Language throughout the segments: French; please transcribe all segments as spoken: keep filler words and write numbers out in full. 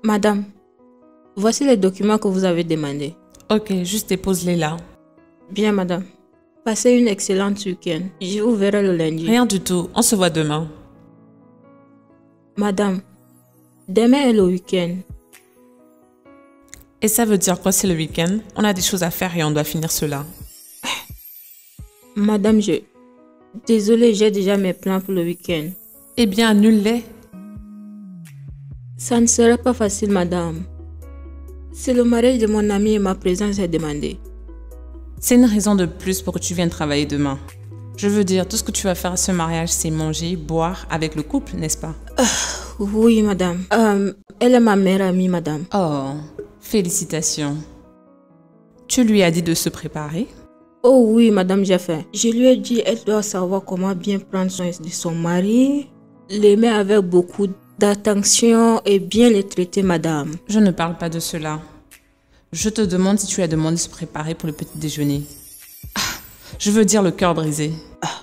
Madame, voici les documents que vous avez demandés. Ok, juste dépose-les là. Bien, madame. Passez une excellente week-end. Je vous verrai le lundi. Rien du tout, on se voit demain. Madame, demain est le week-end. Et ça veut dire quoi, c'est le week-end? On a des choses à faire et on doit finir cela. Madame, je... Désolée, j'ai déjà mes plans pour le week-end. Eh bien, annule-les. Ça ne serait pas facile, madame. C'est le mariage de mon ami et ma présence est demandée. C'est une raison de plus pour que tu viennes travailler demain. Je veux dire, tout ce que tu vas faire à ce mariage, c'est manger, boire avec le couple, n'est-ce pas? euh, Oui, madame. Euh, elle est ma meilleure amie, madame. Oh, félicitations. Tu lui as dit de se préparer? Oh oui, madame, j'ai fait. Je lui ai dit qu'elle doit savoir comment bien prendre soin de son mari, l'aimer avec beaucoup d'attention et bien le traiter, madame. Je ne parle pas de cela. Je te demande si tu as demandé de se préparer pour le petit déjeuner. Ah, je veux dire le cœur brisé. Ah.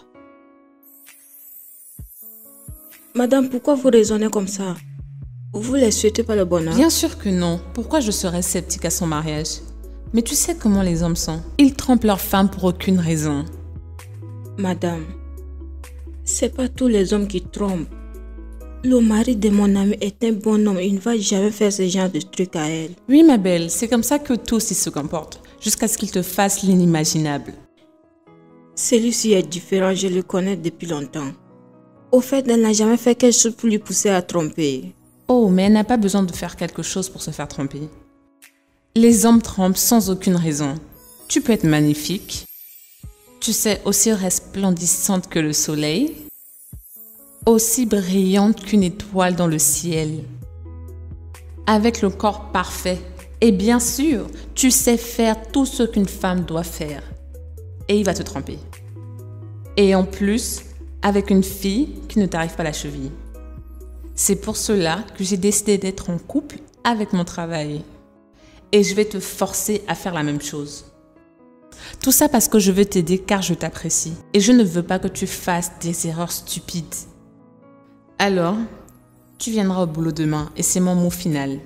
Madame, pourquoi vous raisonnez comme ça? Vous ne souhaitez pas le bonheur? Bien sûr que non. Pourquoi je serais sceptique à son mariage? Mais tu sais comment les hommes sont. Ils trompent leurs femmes pour aucune raison. Madame, c'est pas tous les hommes qui trompent. Le mari de mon ami est un bon homme. Il ne va jamais faire ce genre de trucs à elle. Oui, ma belle, c'est comme ça que tous ils se comportent. Jusqu'à ce qu'ils te fassent l'inimaginable. Celui-ci est différent, je le connais depuis longtemps. Au fait, elle n'a jamais fait quelque chose pour lui pousser à tromper. Oh, mais elle n'a pas besoin de faire quelque chose pour se faire tromper. Les hommes trompent sans aucune raison. Tu peux être magnifique. Tu sais, aussi resplendissante que le soleil. Aussi brillante qu'une étoile dans le ciel. Avec le corps parfait. Et bien sûr, tu sais faire tout ce qu'une femme doit faire. Et il va te tromper. Et en plus, avec une fille qui ne t'arrive pas à la cheville. C'est pour cela que j'ai décidé d'être en couple avec mon travail. Et je vais te forcer à faire la même chose. Tout ça parce que je veux t'aider car je t'apprécie. Et je ne veux pas que tu fasses des erreurs stupides. Alors, tu viendras au boulot demain et c'est mon mot final.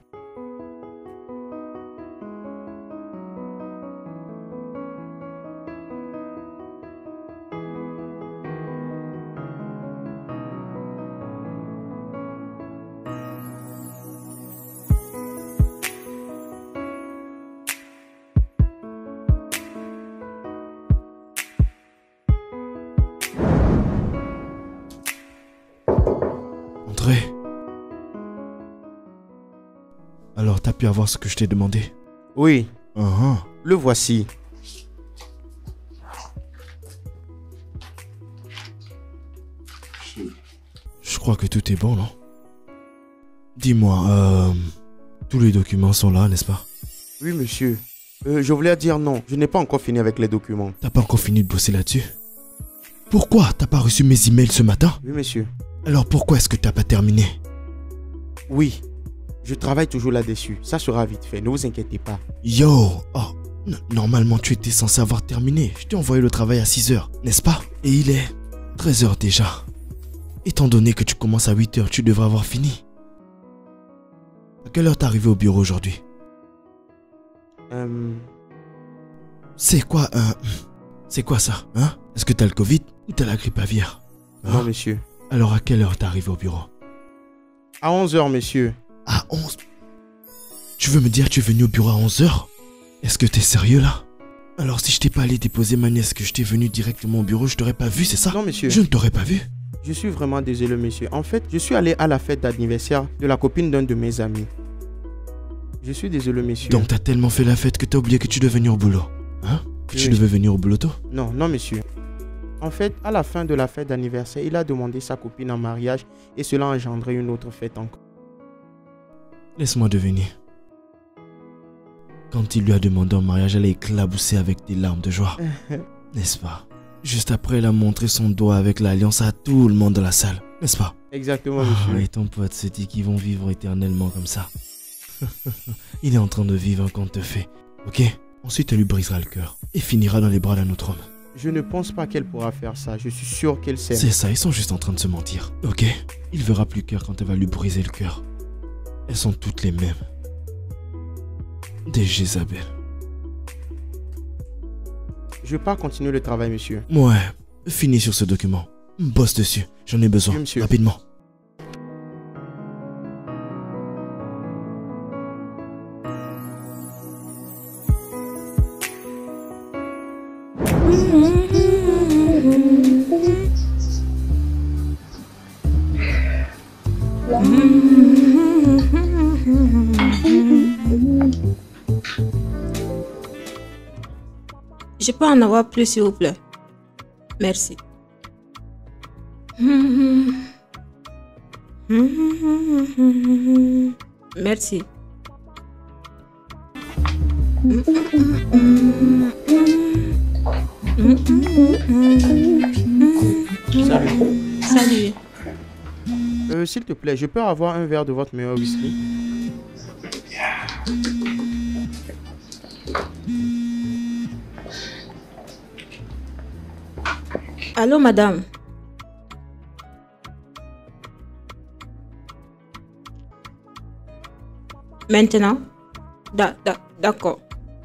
André. Alors, t'as pu avoir ce que je t'ai demandé? Oui. Uh-huh. Le voici. Je crois que tout est bon, non? Dis-moi, euh... tous les documents sont là, n'est-ce pas? Oui, monsieur. Euh, je voulais dire non. Je n'ai pas encore fini avec les documents. T'as pas encore fini de bosser là-dessus? Pourquoi t'as pas reçu mes emails ce matin? Oui, monsieur. Alors pourquoi est-ce que t'as pas terminé? Oui. Je travaille toujours là-dessus. Ça sera vite fait. Ne vous inquiétez pas. Yo! Oh, normalement tu étais censé avoir terminé. Je t'ai envoyé le travail à six heures, n'est-ce pas? Et il est treize heures déjà. Étant donné que tu commences à huit heures, tu devrais avoir fini. À quelle heure t'es arrivé au bureau aujourd'hui? Euh... C'est quoi, euh... C'est quoi ça, hein? Est-ce que t'as le Covid ou t'as la grippe aviaire? Hein? Non, monsieur. Alors à quelle heure t'es arrivé au bureau? À onze heures, monsieur. À onze? Tu veux me dire que tu es venu au bureau à onze heures? Est-ce que t'es sérieux là? Alors si je t'ai pas allé déposer ma nièce, que je t'ai venu directement au bureau, je t'aurais pas vu, c'est ça? Non, monsieur. Je ne t'aurais pas vu. Je suis vraiment désolé, monsieur. En fait, je suis allé à la fête d'anniversaire de la copine d'un de mes amis. Je suis désolé, monsieur. Donc t'as tellement fait la fête que t'as oublié que tu devais venir au boulot? Hein? Que Oui. tu devais venir au boulot tôt? Non, non, monsieur. En fait, à la fin de la fête d'anniversaire, il a demandé sa copine en mariage et cela a engendré une autre fête encore. Laisse-moi deviner. Quand il lui a demandé en mariage, elle a éclaboussé avec des larmes de joie. N'est-ce pas? Juste après, elle a montré son doigt avec l'alliance à tout le monde dans la salle. N'est-ce pas? Exactement, Ah, monsieur. et ton pote se dit qu'ils vont vivre éternellement comme ça. Il est en train de vivre un conte de fées. Ok? Ensuite, elle lui brisera le cœur et finira dans les bras d'un autre homme. Je ne pense pas qu'elle pourra faire ça. Je suis sûr qu'elle sait. C'est ça, ils sont juste en train de se mentir. Ok? Il verra plus cœur quand elle va lui briser le cœur. Elles sont toutes les mêmes. Des Jézabel. Je pars continuer le travail, monsieur. Ouais, finis sur ce document. Bosse dessus, j'en ai besoin. Oui, monsieur. Rapidement. Je peux en avoir plus, s'il vous plaît. Merci. Merci. Salut. Salut. Euh, s'il te plaît, je peux avoir un verre de votre meilleur whisky? Allô, madame. Maintenant? Da- da- D'accord.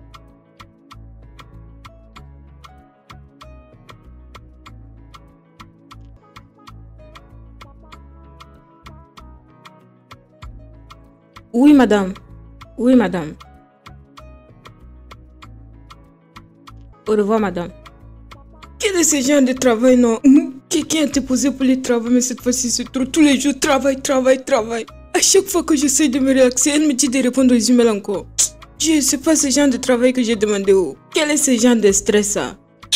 Oui, madame. Oui, madame. Au revoir, madame. Quel est ce genre de travail, non? Quelqu'un a été posé pour le travail, mais cette fois-ci, c'est trop. Tous les jours, travail, travail, travail. À chaque fois que j'essaie de me relaxer, elle me dit de répondre aux emails encore. Je sais pas ce genre de travail que j'ai demandé. Oh. Quel est ce genre de stress, ça?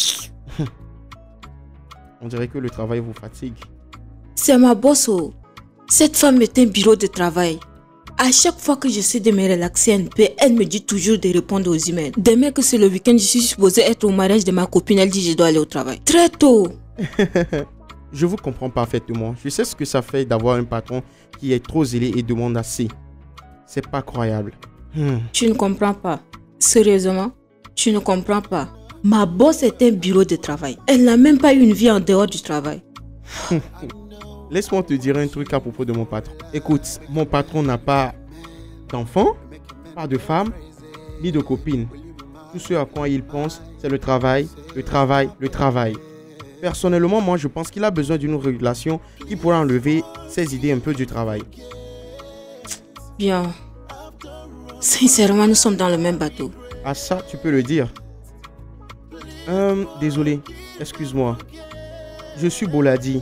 On dirait que le travail vous fatigue. C'est ma boss, oh. Cette femme est un bureau de travail. À chaque fois que j'essaie de me relaxer un peu, elle me dit toujours de répondre aux emails. Demain que c'est le week-end, je suis supposée être au mariage de ma copine, elle dit que je dois aller au travail. Très tôt. Je vous comprends parfaitement. Je sais ce que ça fait d'avoir un patron qui est trop zélé et demande assez. C'est pas croyable. Hmm. Tu ne comprends pas. Sérieusement, tu ne comprends pas. Ma boss est un bureau de travail. Elle n'a même pas eu une vie en dehors du travail. Laisse-moi te dire un truc à propos de mon patron. Écoute, mon patron n'a pas d'enfant, pas de femme, ni de copine. Tout ce à quoi il pense, c'est le travail, le travail, le travail. Personnellement, moi, je pense qu'il a besoin d'une régulation qui pourra enlever ses idées un peu du travail. Bien. Sincèrement, nous sommes dans le même bateau. Ah ça, tu peux le dire. Euh, désolé, excuse-moi. Je suis Boladi.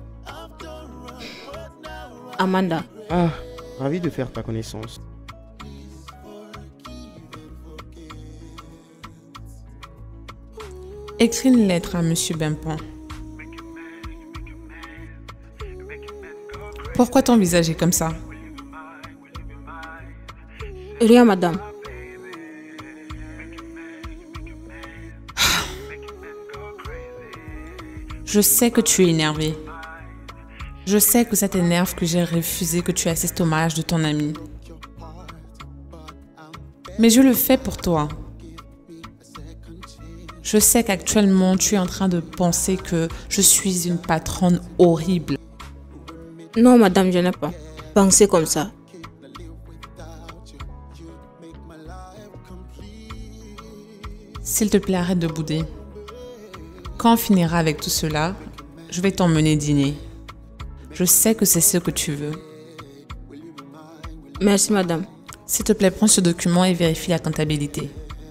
Amanda. Ah, ravi de faire ta connaissance. Écris une lettre à Monsieur Bempan. Pourquoi ton visage est comme ça? Rien, madame. Je sais que tu es énervé. Je sais que ça t'énerve que j'ai refusé que tu assistes au mariage de ton ami. Mais je le fais pour toi. Je sais qu'actuellement, tu es en train de penser que je suis une patronne horrible. Non, madame, je n'ai pas pensé comme ça. S'il te plaît, arrête de bouder. Quand on finira avec tout cela, je vais t'emmener dîner. Je sais que c'est ce que tu veux. Merci, madame. S'il te plaît, prends ce document et vérifie la comptabilité.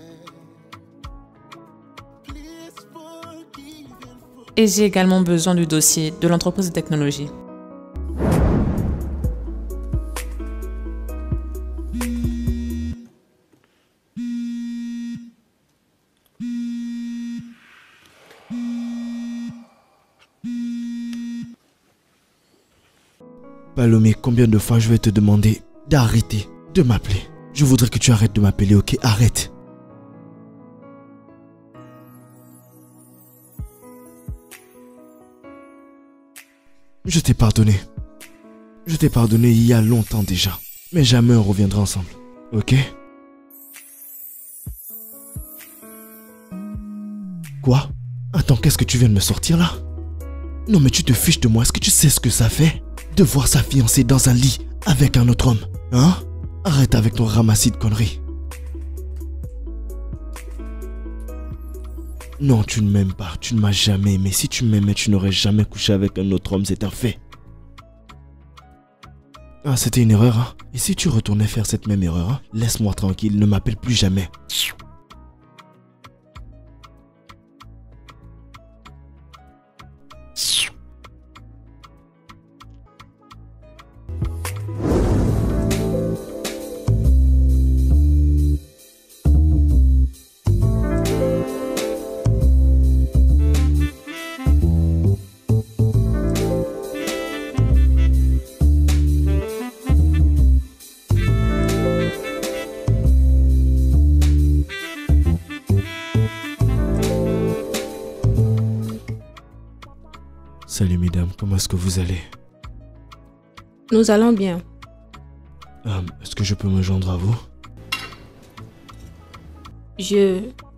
Et j'ai également besoin du dossier de l'entreprise de technologie. Palomé, combien de fois je vais te demander d'arrêter de m'appeler? Je voudrais que tu arrêtes de m'appeler, ok? Arrête. Je t'ai pardonné. Je t'ai pardonné il y a longtemps déjà. Mais jamais on reviendra ensemble, ok? Quoi? Attends, qu'est-ce que tu viens de me sortir là? Non mais tu te fiches de moi, est-ce que tu sais ce que ça fait? De voir sa fiancée dans un lit avec un autre homme, Hein? Arrête avec ton ramassis de conneries. Non, tu ne m'aimes pas, tu ne m'as jamais aimé. Si tu m'aimais, tu n'aurais jamais couché avec un autre homme, c'est un fait. Ah, c'était une erreur, hein? Et si tu retournais faire cette même erreur, hein? Laisse-moi tranquille, ne m'appelle plus jamais. Salut mesdames, comment est-ce que vous allez? Nous allons bien. Euh, est-ce que je peux me joindre à vous? Je...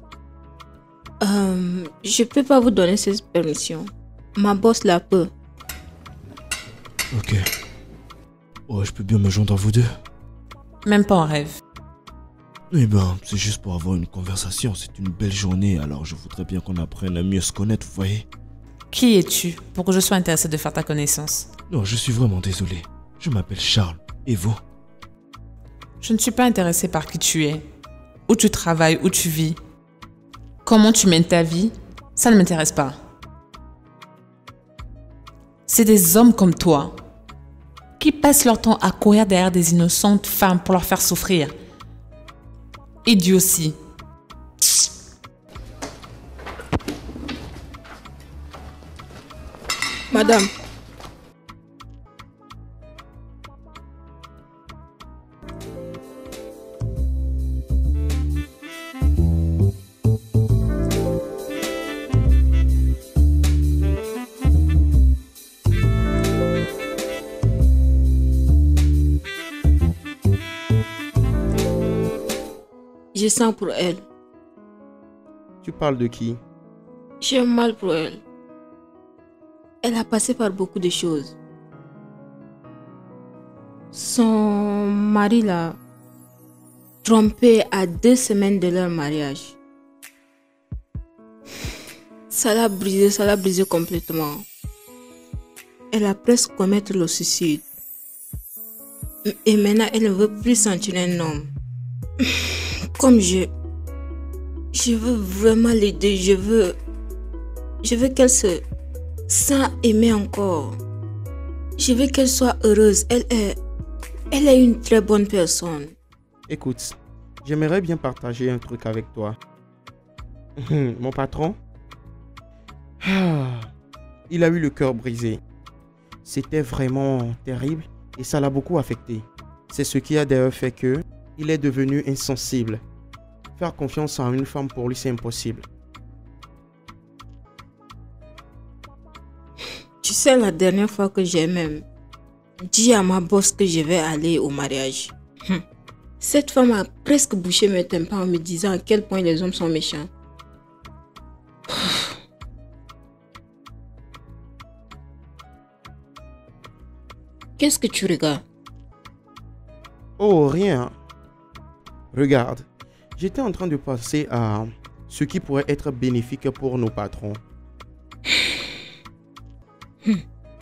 Euh, je peux pas vous donner cette permission. Ma boss la peut. Ok. Oh, je peux bien me joindre à vous deux? Même pas en rêve. Eh ben, c'est juste pour avoir une conversation. C'est une belle journée, alors je voudrais bien qu'on apprenne à mieux se connaître, vous voyez? Qui es-tu pour que je sois intéressée de faire ta connaissance? Non, je suis vraiment désolé. Je m'appelle Charles. Et vous? Je ne suis pas intéressée par qui tu es, où tu travailles, où tu vis. Comment tu mènes ta vie, ça ne m'intéresse pas. C'est des hommes comme toi qui passent leur temps à courir derrière des innocentes femmes pour leur faire souffrir. Idiotie. Madame. Je sens pour elle. Tu parles de qui? J'ai mal pour elle. Elle a passé par beaucoup de choses. Son mari l'a trompée à deux semaines de leur mariage. Ça l'a brisé, ça l'a brisé complètement. Elle a presque commettre le suicide. Et maintenant, elle ne veut plus sentir un homme. Comme je... Je veux vraiment l'aider, je veux... Je veux qu'elle se... sans aimer encore. Je veux qu'elle soit heureuse. Elle est, elle est une très bonne personne. Écoute, j'aimerais bien partager un truc avec toi. Mon patron, ah, il a eu le cœur brisé. C'était vraiment terrible et ça l'a beaucoup affecté. C'est ce qui a d'ailleurs fait que il est devenu insensible. Faire confiance en une femme pour lui, c'est impossible. Tu sais, la dernière fois que j'ai même dit à ma boss que je vais aller au mariage, hum, cette femme a presque bouché mes tympans en me disant à quel point les hommes sont méchants. Qu'est-ce que tu regardes? Oh, rien. Regarde, j'étais en train de penser à ce qui pourrait être bénéfique pour nos patrons. Hum.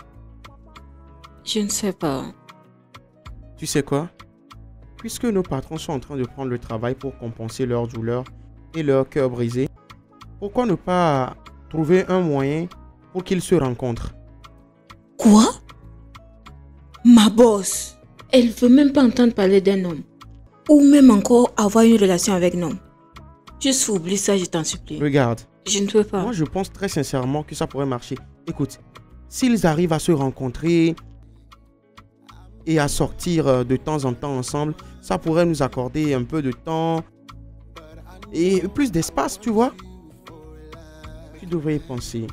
Je ne sais pas. Tu sais quoi? Puisque nos patrons sont en train de prendre le travail pour compenser leur douleur et leur cœur brisé, pourquoi ne pas trouver un moyen pour qu'ils se rencontrent? Quoi? Ma boss, elle veut même pas entendre parler d'un homme. Ou même encore avoir une relation avec un homme. Juste oublie ça, je t'en supplie. Regarde. Je ne peux pas. Moi, je pense très sincèrement que ça pourrait marcher. Écoute, s'ils arrivent à se rencontrer et à sortir de temps en temps ensemble, ça pourrait nous accorder un peu de temps et plus d'espace, tu vois. Tu devrais y penser.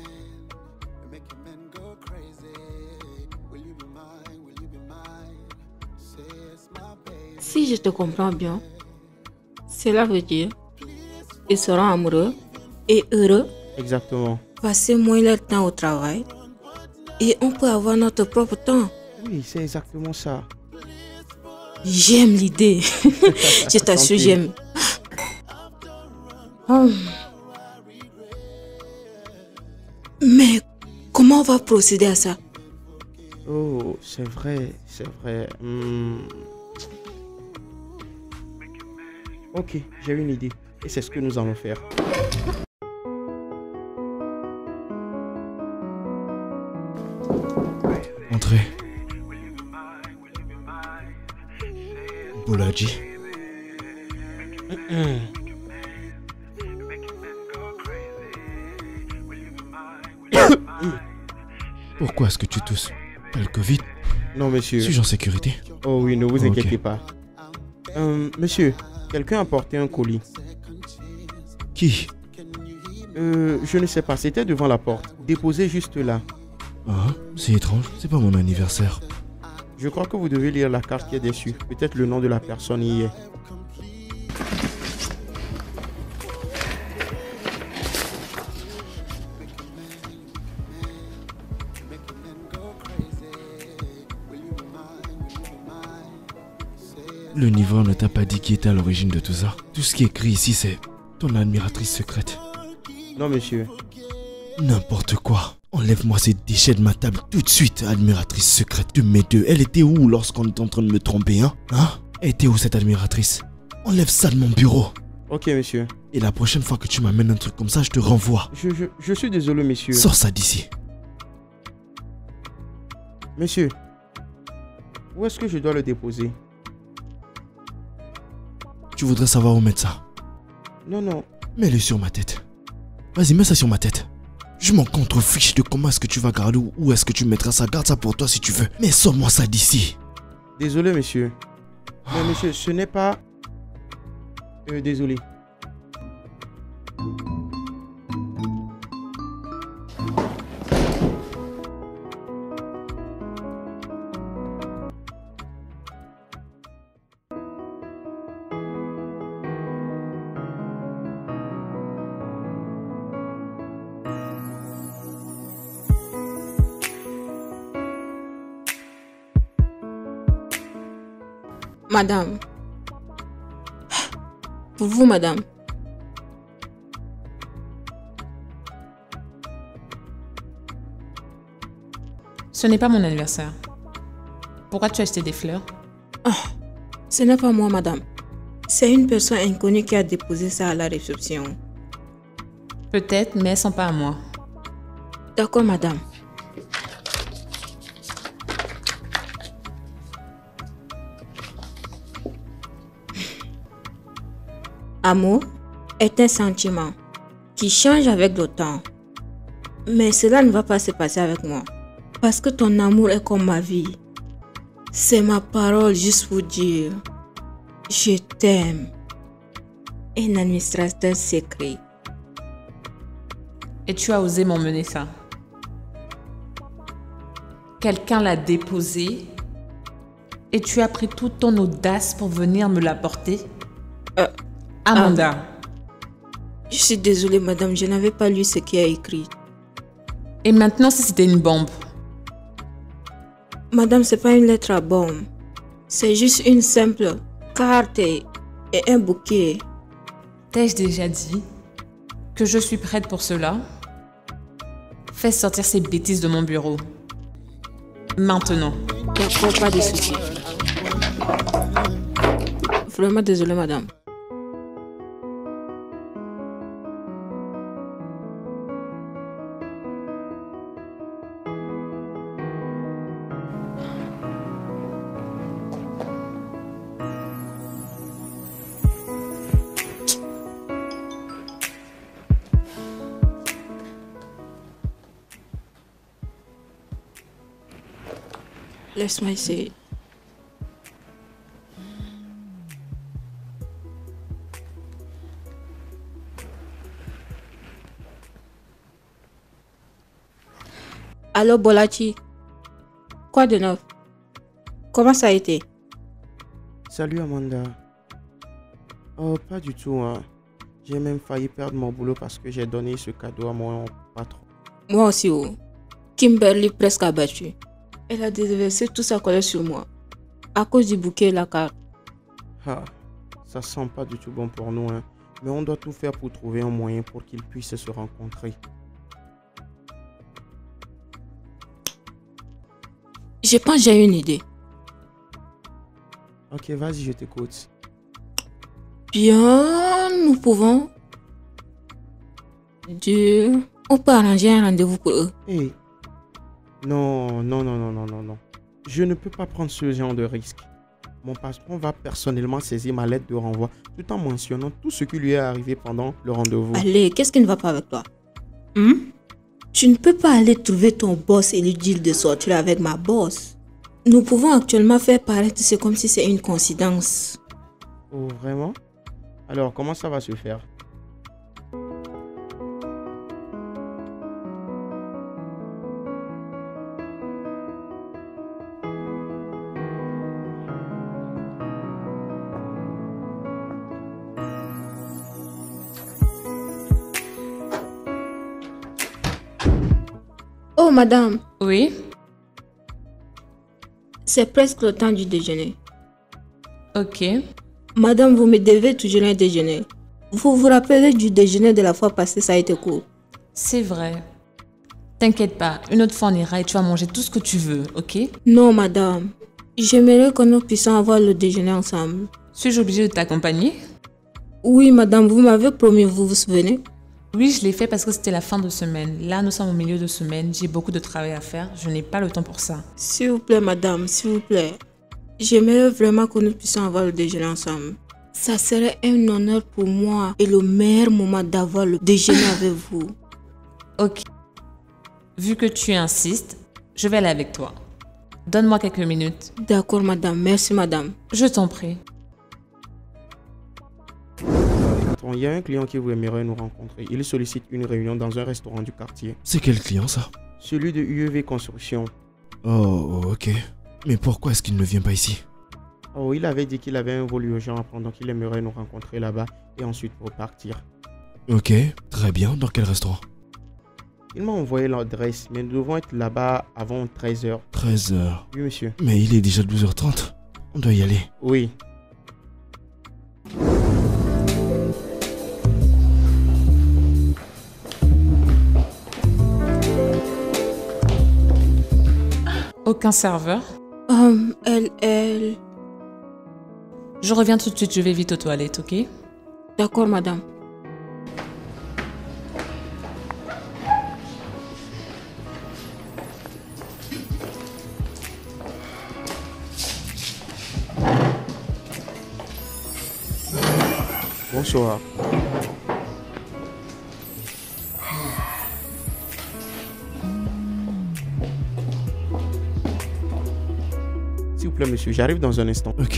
Si je te comprends bien, cela veut dire qu'ils seront amoureux et heureux. Exactement. Passer moins leur temps au travail et on peut avoir notre propre temps. Oui, c'est exactement ça. J'aime l'idée. Je t'assure, j'aime. Oh. Mais comment on va procéder à ça? Oh, c'est vrai, c'est vrai. Hmm. Ok, j'ai une idée. Et c'est ce que nous allons faire. Entrez. Bolaji. Mm-mm. Pourquoi est-ce que tu tousses? T'as le Covid? Non, monsieur. Suis-je en sécurité? Oh oui, ne vous Oh, inquiétez ok. pas. Euh, monsieur, quelqu'un a porté un colis. Qui? Euh, je ne sais pas, c'était devant la porte. Déposé juste là. Ah, c'est étrange, c'est pas mon anniversaire. Je crois que vous devez lire la carte qui est dessus. Peut-être le nom de la personne y est. Le livreur ne t'a pas dit qui était à l'origine de tout ça. Tout ce qui est écrit ici, c'est ton admiratrice secrète. Non, monsieur. N'importe quoi. Enlève-moi ces déchets de ma table tout de suite, admiratrice secrète de mes deux. Elle était où lorsqu'on était en train de me tromper, hein? Hein? Elle était où cette admiratrice? Enlève ça de mon bureau. Ok, monsieur. Et la prochaine fois que tu m'amènes un truc comme ça, je te renvoie. Je, je, je suis désolé, monsieur. Sors ça d'ici. Monsieur, où est-ce que je dois le déposer? Tu voudrais savoir où mettre ça? Non, non. Mets-le sur ma tête. Vas-y, mets ça sur ma tête. Je m'en contrefiche de comment est-ce que tu vas garder ou où est-ce que tu mettras ça. Garde ça pour toi si tu veux. Mais sors-moi ça d'ici. Désolé, monsieur. Mais monsieur, ce n'est pas... Euh, désolé. Madame. Pour vous, madame. Ce n'est pas mon anniversaire. Pourquoi tu as acheté des fleurs? Ah, ce n'est pas moi, madame. C'est une personne inconnue qui a déposé ça à la réception. Peut-être, mais elles sont pas à moi. D'accord, madame. Amour est un sentiment qui change avec le temps. Mais cela ne va pas se passer avec moi. Parce que ton amour est comme ma vie. C'est ma parole juste pour dire je t'aime. Un administrateur secret. Et tu as osé m'emmener ça. Quelqu'un l'a déposé et tu as pris toute ton audace pour venir me l'apporter. Euh, Amanda. Je suis désolée, madame, je n'avais pas lu ce qui a écrit. Et maintenant, si c'était une bombe? Madame, c'est pas une lettre à bombe. C'est juste une simple carte et, et un bouquet. T'ai-je déjà dit que je suis prête pour cela? Fais sortir ces bêtises de mon bureau. Maintenant. D'accord, pas de soucis. Vraiment désolée, madame. Laisse-moi essayer. Allô, Bolaji. Quoi de neuf? Comment ça a été? Salut Amanda. Oh, pas du tout, hein. J'ai même failli perdre mon boulot parce que j'ai donné ce cadeau à mon patron. Moi aussi, oh. Kimberly presque abattue. Elle a déversé toute sa colère sur moi. À cause du bouquet et la carte. Ah, ça sent pas du tout bon pour nous, hein. Mais on doit tout faire pour trouver un moyen pour qu'ils puissent se rencontrer. Je pense que j'ai une idée. Ok, vas-y, je t'écoute. Bien, nous pouvons... Dieu... On peut arranger un rendez-vous pour eux. Hé. Non, non, non, non, non, non, non. Je ne peux pas prendre ce genre de risque. Mon patron va personnellement saisir ma lettre de renvoi tout en mentionnant tout ce qui lui est arrivé pendant le rendez-vous. Allez, qu'est-ce qui ne va pas avec toi? Hmm? Tu ne peux pas aller trouver ton boss et lui dire de sortir avec ma boss. Nous pouvons actuellement faire paraître c'est comme si c'est une coïncidence. Oh, vraiment? Alors, comment ça va se faire? Oh, madame, Oui? c'est presque le temps du déjeuner. Ok. Madame, vous me devez toujours un déjeuner. Vous vous rappelez du déjeuner de la fois passée, ça a été court. C'est vrai. T'inquiète pas, une autre fois on ira et tu vas manger tout ce que tu veux, ok? Non, madame. J'aimerais que nous puissions avoir le déjeuner ensemble. Suis-je obligée de t'accompagner? Oui, madame, vous m'avez promis, vous vous souvenez? Oui, je l'ai fait parce que c'était la fin de semaine. Là, nous sommes au milieu de semaine. J'ai beaucoup de travail à faire. Je n'ai pas le temps pour ça. S'il vous plaît, madame, s'il vous plaît. J'aimerais vraiment que nous puissions avoir le déjeuner ensemble. Ça serait un honneur pour moi et le meilleur moment d'avoir le déjeuner avec vous. Ok. Vu que tu insistes, je vais aller avec toi. Donne-moi quelques minutes. D'accord, madame. Merci, madame. Je t'en prie. Il y a un client qui vous aimerait nous rencontrer. Il sollicite une réunion dans un restaurant du quartier. C'est quel client ça? Celui de U E V Construction. Oh, ok. Mais pourquoi est-ce qu'il ne vient pas ici? Oh, il avait dit qu'il avait un vol urgent à prendre, donc il aimerait nous rencontrer là-bas et ensuite repartir. Ok, très bien. Dans quel restaurant? Il m'a envoyé l'adresse, mais nous devons être là-bas avant treize heures. treize heures. Oui, monsieur. Mais il est déjà douze heures trente. On doit y aller. Oui. Aucun serveur. Hum, elle, elle... Je reviens tout de suite. Je vais vite aux toilettes, ok? D'accord, madame. Bonsoir. S'il vous plaît, monsieur, j'arrive dans un instant. Ok.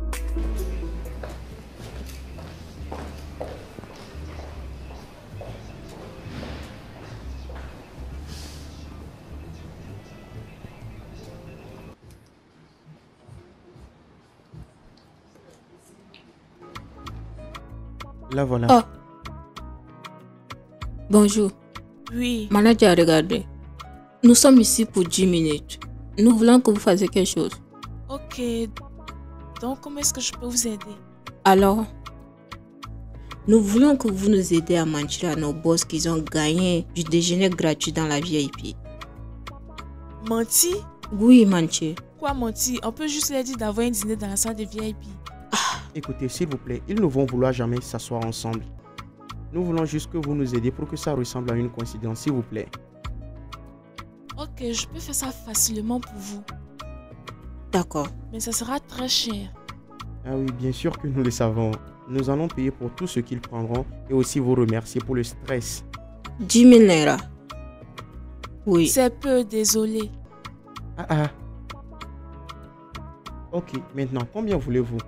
La voilà. Oh. Bonjour. Oui, Manager, regardez. Nous sommes ici pour dix minutes. Nous voulons que vous fassiez quelque chose. ok. Donc, comment est-ce que je peux vous aider? Alors, nous voulons que vous nous aidiez à mentir à nos boss qu'ils ont gagné du déjeuner gratuit dans la V I P. Menti? Oui, mentir. Quoi mentir? On peut juste leur dire d'avoir un dîner dans la salle de V I P. Écoutez, s'il vous plaît, ils ne vont vouloir jamais s'asseoir ensemble. Nous voulons juste que vous nous aidiez pour que ça ressemble à une coïncidence, s'il vous plaît. Ok, je peux faire ça facilement pour vous. D'accord. Mais ça sera très cher. Ah oui, bien sûr que nous le savons. Nous allons payer pour tout ce qu'ils prendront et aussi vous remercier pour le stress. dix mille naira. Oui. C'est peu, désolé. Ah ah. Ok, maintenant, combien voulez-vous?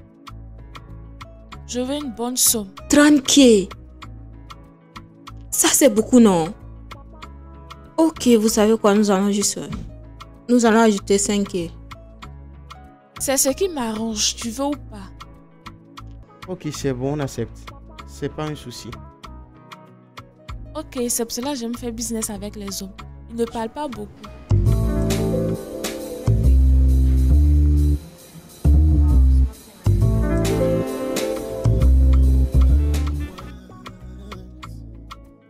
Je veux une bonne somme. Tranquille. Ça, c'est beaucoup, non? Ok, vous savez quoi, nous allons juste... Nous allons ajouter cinq K. C'est ce qui m'arrange, tu veux ou pas? Ok, c'est bon, on accepte. C'est pas un souci. Ok, c'est pour cela que j'aime faire business avec les hommes. Ils ne parlent pas beaucoup.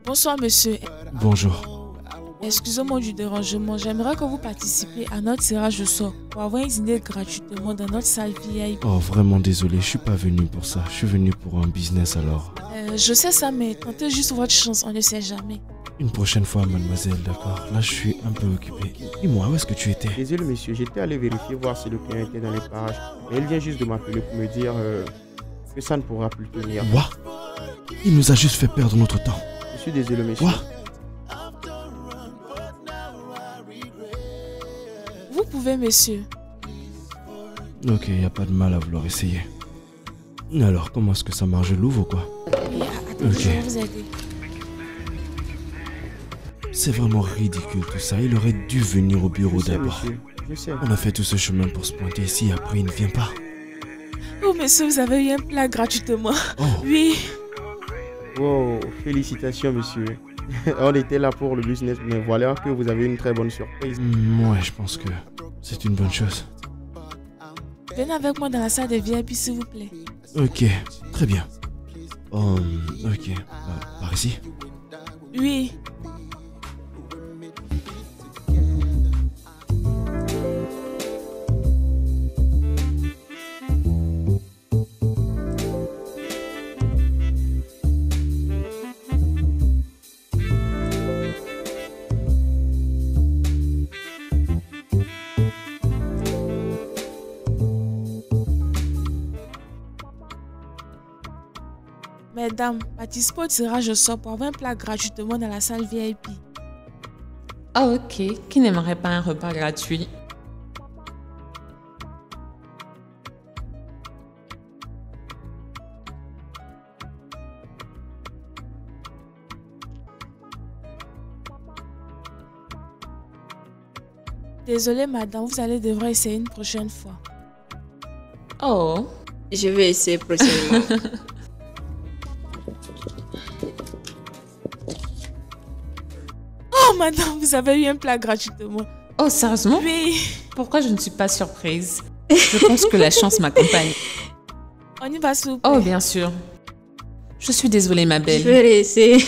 Bonsoir, monsieur. Bonjour. Excusez-moi du dérangement. J'aimerais que vous participiez à notre tirage au sort pour avoir un dîner gratuitement dans notre salle V I P. Oh, vraiment désolé, je suis pas venu pour ça. Je suis venu pour un business alors. Euh, je sais ça, mais tentez juste votre chance, on ne sait jamais. Une prochaine fois, mademoiselle, d'accord? Là, je suis un peu occupé. Dis-moi, où est-ce que tu étais? Désolé, monsieur, j'étais allé vérifier voir si le client était dans les parages. Mais il vient juste de m'appeler pour me dire euh, que ça ne pourra plus tenir. Quoi? Il nous a juste fait perdre notre temps. Je suis désolé, monsieur. Quoi? Vous pouvez, monsieur. Ok, y a pas de mal à vouloir essayer. Alors, comment est-ce que ça marche? Je l'ouvre ou quoi? Oui, attendez, Ok. je vais vous aider. C'est vraiment ridicule tout ça. Il aurait dû venir au bureau Je sais, d'abord. monsieur. Je sais. On a fait tout ce chemin pour se pointer ici, après il ne vient pas. Oh, monsieur, vous avez eu un plat gratuitement. Oh, Oui. Wow, félicitations, monsieur. On était là pour le business, mais voilà que vous avez une très bonne surprise. hmm, ouais, je pense que c'est une bonne chose. Venez avec moi dans la salle de V I P, s'il vous plaît. Ok, très bien. Hum, ok, euh, par ici. Oui. Mesdames, participez au tirage au sort pour avoir un plat gratuitement dans la salle V I P. Ah ok, qui n'aimerait pas un repas gratuit? Désolée, madame, vous allez devoir essayer une prochaine fois. Oh, Je vais essayer prochainement. Oh, madame, vous avez eu un plat gratuitement. oh sérieusement? Oui. Pourquoi je ne suis pas surprise? Je pense que la chance m'accompagne. On y va, s'il vous plaît. Oh bien sûr. Je suis désolée ma Je belle. vais réessayer.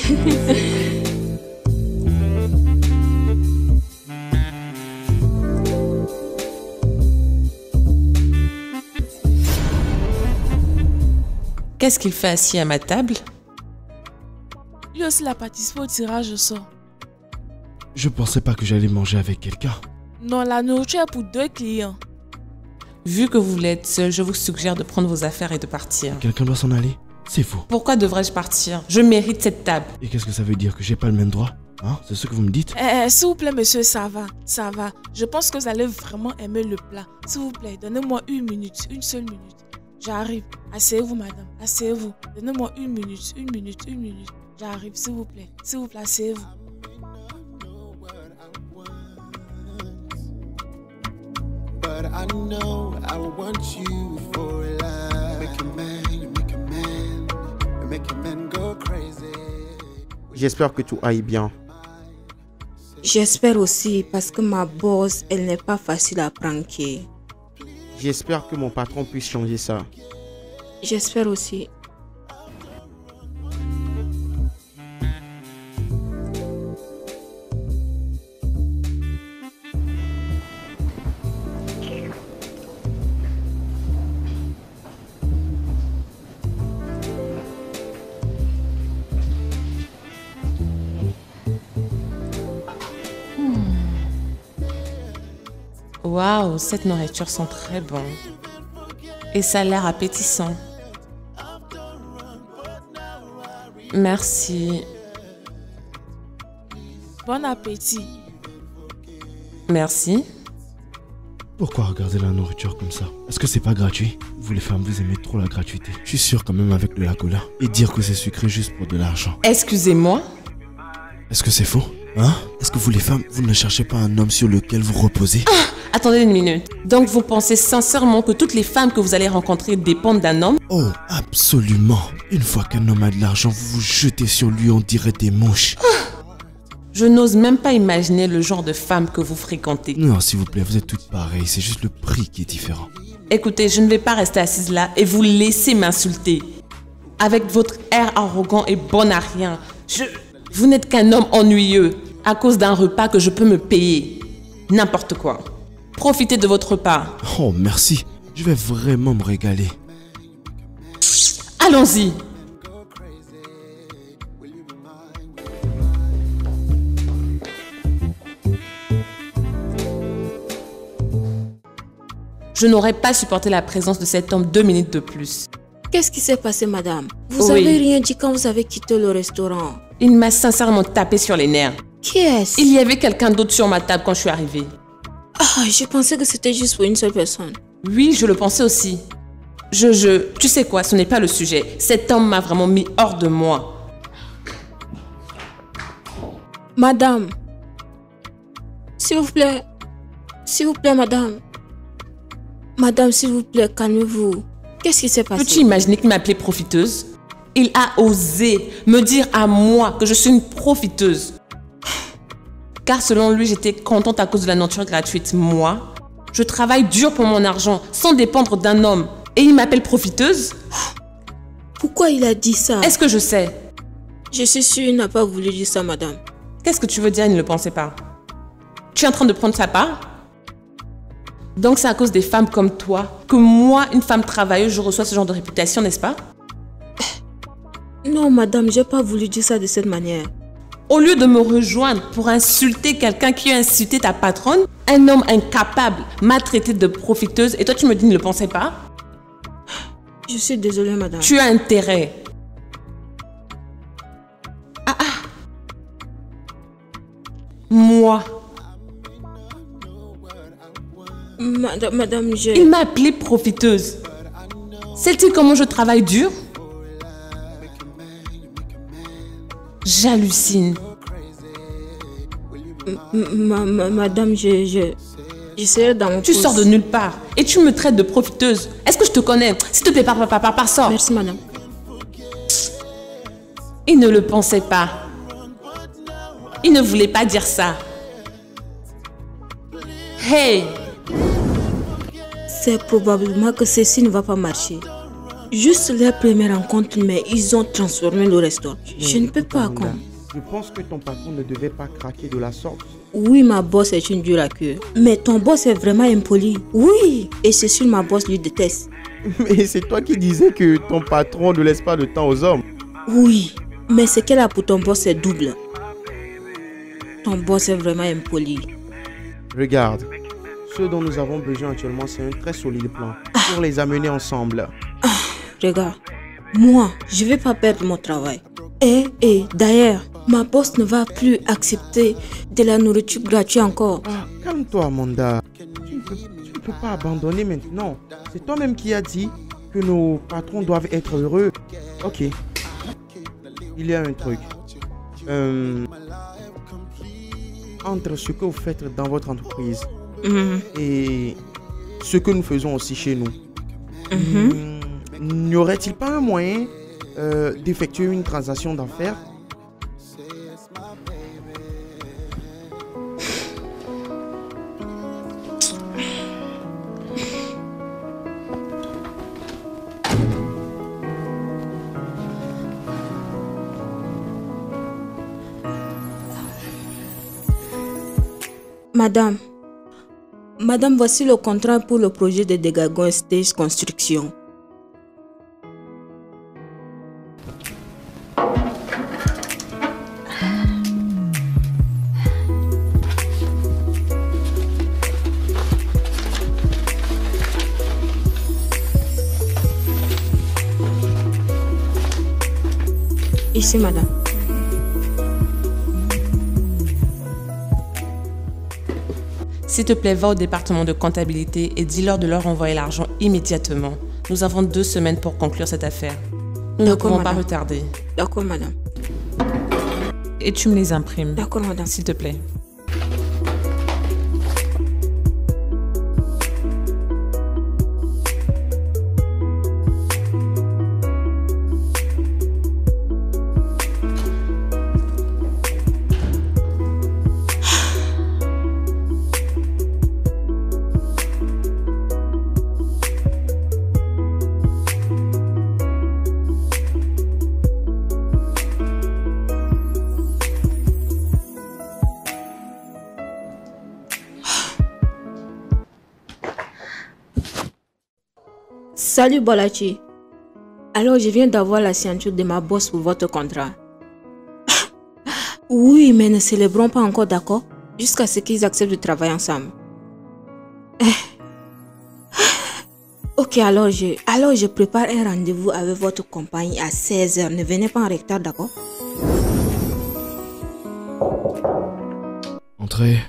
Qu'est-ce qu'il fait assis à ma table? Lui aussi, il a participé au tirage au sort. Je pensais pas que j'allais manger avec quelqu'un. Non, la nourriture est pour deux clients. Vu que vous voulez être seul, je vous suggère de prendre vos affaires et de partir. Quelqu'un doit s'en aller? C'est faux. Pourquoi devrais-je partir? Je mérite cette table. Et qu'est-ce que ça veut dire? Que j'ai pas le même droit? Hein? C'est ce que vous me dites? Eh, eh, s'il vous plaît, monsieur, ça va, ça va. Je pense que vous allez vraiment aimer le plat. S'il vous plaît, donnez-moi une minute, une seule minute. J'arrive. Asseyez-vous, madame. Asseyez-vous. Donnez-moi une minute, une minute, une minute. J'arrive, s'il vous plaît. S'il vous plaît, asseyez-vous. But I know I want you for life. Make a man, make a man, make a man go crazy. J'espère que tout aille bien. J'espère aussi parce que ma boss, elle n'est pas facile à pranker. J'espère que mon patron puisse changer ça. J'espère aussi. Waouh, cette nourriture sent très bon. Et ça a l'air appétissant. Merci. Bon appétit. Merci. Pourquoi regarder la nourriture comme ça? Est-ce que c'est pas gratuit? Vous les femmes, vous aimez trop la gratuité. Je suis sûr quand même avec de la cola. Et dire que c'est sucré juste pour de l'argent. Excusez-moi. Est-ce que c'est faux? Hein? Est-ce que vous les femmes, vous ne cherchez pas un homme sur lequel vous reposez? Attendez une minute. Donc vous pensez sincèrement que toutes les femmes que vous allez rencontrer dépendent d'un homme? Oh, absolument. Une fois qu'un homme a de l'argent, vous vous jetez sur lui, on dirait des mouches. Je n'ose même pas imaginer le genre de femme que vous fréquentez. Non, s'il vous plaît, vous êtes toutes pareilles, c'est juste le prix qui est différent. Écoutez, je ne vais pas rester assise là et vous laisser m'insulter. Avec votre air arrogant et bon à rien. Je... Vous n'êtes qu'un homme ennuyeux à cause d'un repas que je peux me payer. N'importe quoi. Profitez de votre repas. Oh, merci. Je vais vraiment me régaler. Allons-y. Je n'aurais pas supporté la présence de cet homme deux minutes de plus. Qu'est-ce qui s'est passé, madame? Vous Oui. avez rien dit quand vous avez quitté le restaurant. Il m'a sincèrement tapé sur les nerfs. Qui est-ce? Il y avait quelqu'un d'autre sur ma table quand je suis arrivée. Ah, je pensais que c'était juste pour une seule personne. Oui, je le pensais aussi. Je, je... Tu sais quoi, ce n'est pas le sujet. Cet homme m'a vraiment mis hors de moi. Madame, s'il vous plaît, s'il vous plaît, madame. Madame, s'il vous plaît, calmez-vous. Qu'est-ce qui s'est passé? Peux-tu imaginer qu'il m'appelait profiteuse? Il a osé me dire à moi que je suis une profiteuse. Car selon lui, j'étais contente à cause de la nourriture gratuite. Moi, je travaille dur pour mon argent, sans dépendre d'un homme. Et il m'appelle profiteuse? Pourquoi il a dit ça? Est-ce que je sais? Je suis sûre qu'il n'a pas voulu dire ça, madame. Qu'est-ce que tu veux dire, il ne le pensait pas? Tu es en train de prendre sa part? Donc c'est à cause des femmes comme toi que moi, une femme travailleuse, je reçois ce genre de réputation, n'est-ce pas? Non, madame, j'ai pas voulu dire ça de cette manière. Au lieu de me rejoindre pour insulter quelqu'un qui a insulté ta patronne, un homme incapable m'a traité de profiteuse et toi tu me dis ne le pensais pas? Je suis désolée, madame. Tu as intérêt. Ah ah. Moi. Madame, madame, je... Il m'a appelée profiteuse. Sais-tu comment je travaille dur? J'hallucine. Ma, ma- madame, je... je... J'essaie dans mon Tu poste. sors de nulle part et tu me traites de profiteuse. Est-ce que je te connais? S'il te plaît, pars, pars, pars, pars, pars, sors. Merci, madame. Il ne le pensait pas. Il ne voulait pas dire ça. Hey! C'est probablement que ceci ne va pas marcher. Juste leur première rencontre, mais ils ont transformé le restaurant. Je ne peux pas, Amanda, comme... Je pense que ton patron ne devait pas craquer de la sorte. Oui, ma boss est une dure à cœur. Mais ton boss est vraiment impoli. Oui, et c'est sûr ma boss lui déteste. Mais c'est toi qui disais que ton patron ne laisse pas de temps aux hommes. Oui, mais ce qu'elle a pour ton boss est double. Ton boss est vraiment impoli. Regarde, ce dont nous avons besoin actuellement, c'est un très solide plan pour les amener ensemble. Regarde, moi, je vais pas perdre mon travail. Et, et d'ailleurs, ma boss ne va plus accepter de la nourriture gratuite encore. Ah, calme-toi, Amanda. Tu ne, peux, tu ne peux pas abandonner maintenant. C'est toi-même qui as dit que nos patrons doivent être heureux. Ok. Il y a un truc. Euh, entre ce que vous faites dans votre entreprise Mhm, et ce que nous faisons aussi chez nous, mhm. hmm, n'y aurait-il pas un moyen euh, d'effectuer une transaction d'affaires? Madame, Madame, voici le contrat pour le projet de Degagon Stage Construction. Ici, madame. S'il te plaît, va au département de comptabilité et dis-leur de leur envoyer l'argent immédiatement. Nous avons deux semaines pour conclure cette affaire. Nous ne D'accord, pouvons pas madame. retarder. D'accord, madame. Et tu me les imprimes, D'accord, madame. s'il te plaît. Salut Bolachi. Alors je viens d'avoir la signature de ma boss pour votre contrat. Oui, mais ne célébrons pas encore, d'accord? Jusqu'à ce qu'ils acceptent de travailler ensemble. Ok, alors je, alors je prépare un rendez-vous avec votre compagnie à seize heures. Ne venez pas en retard, d'accord? Entrez.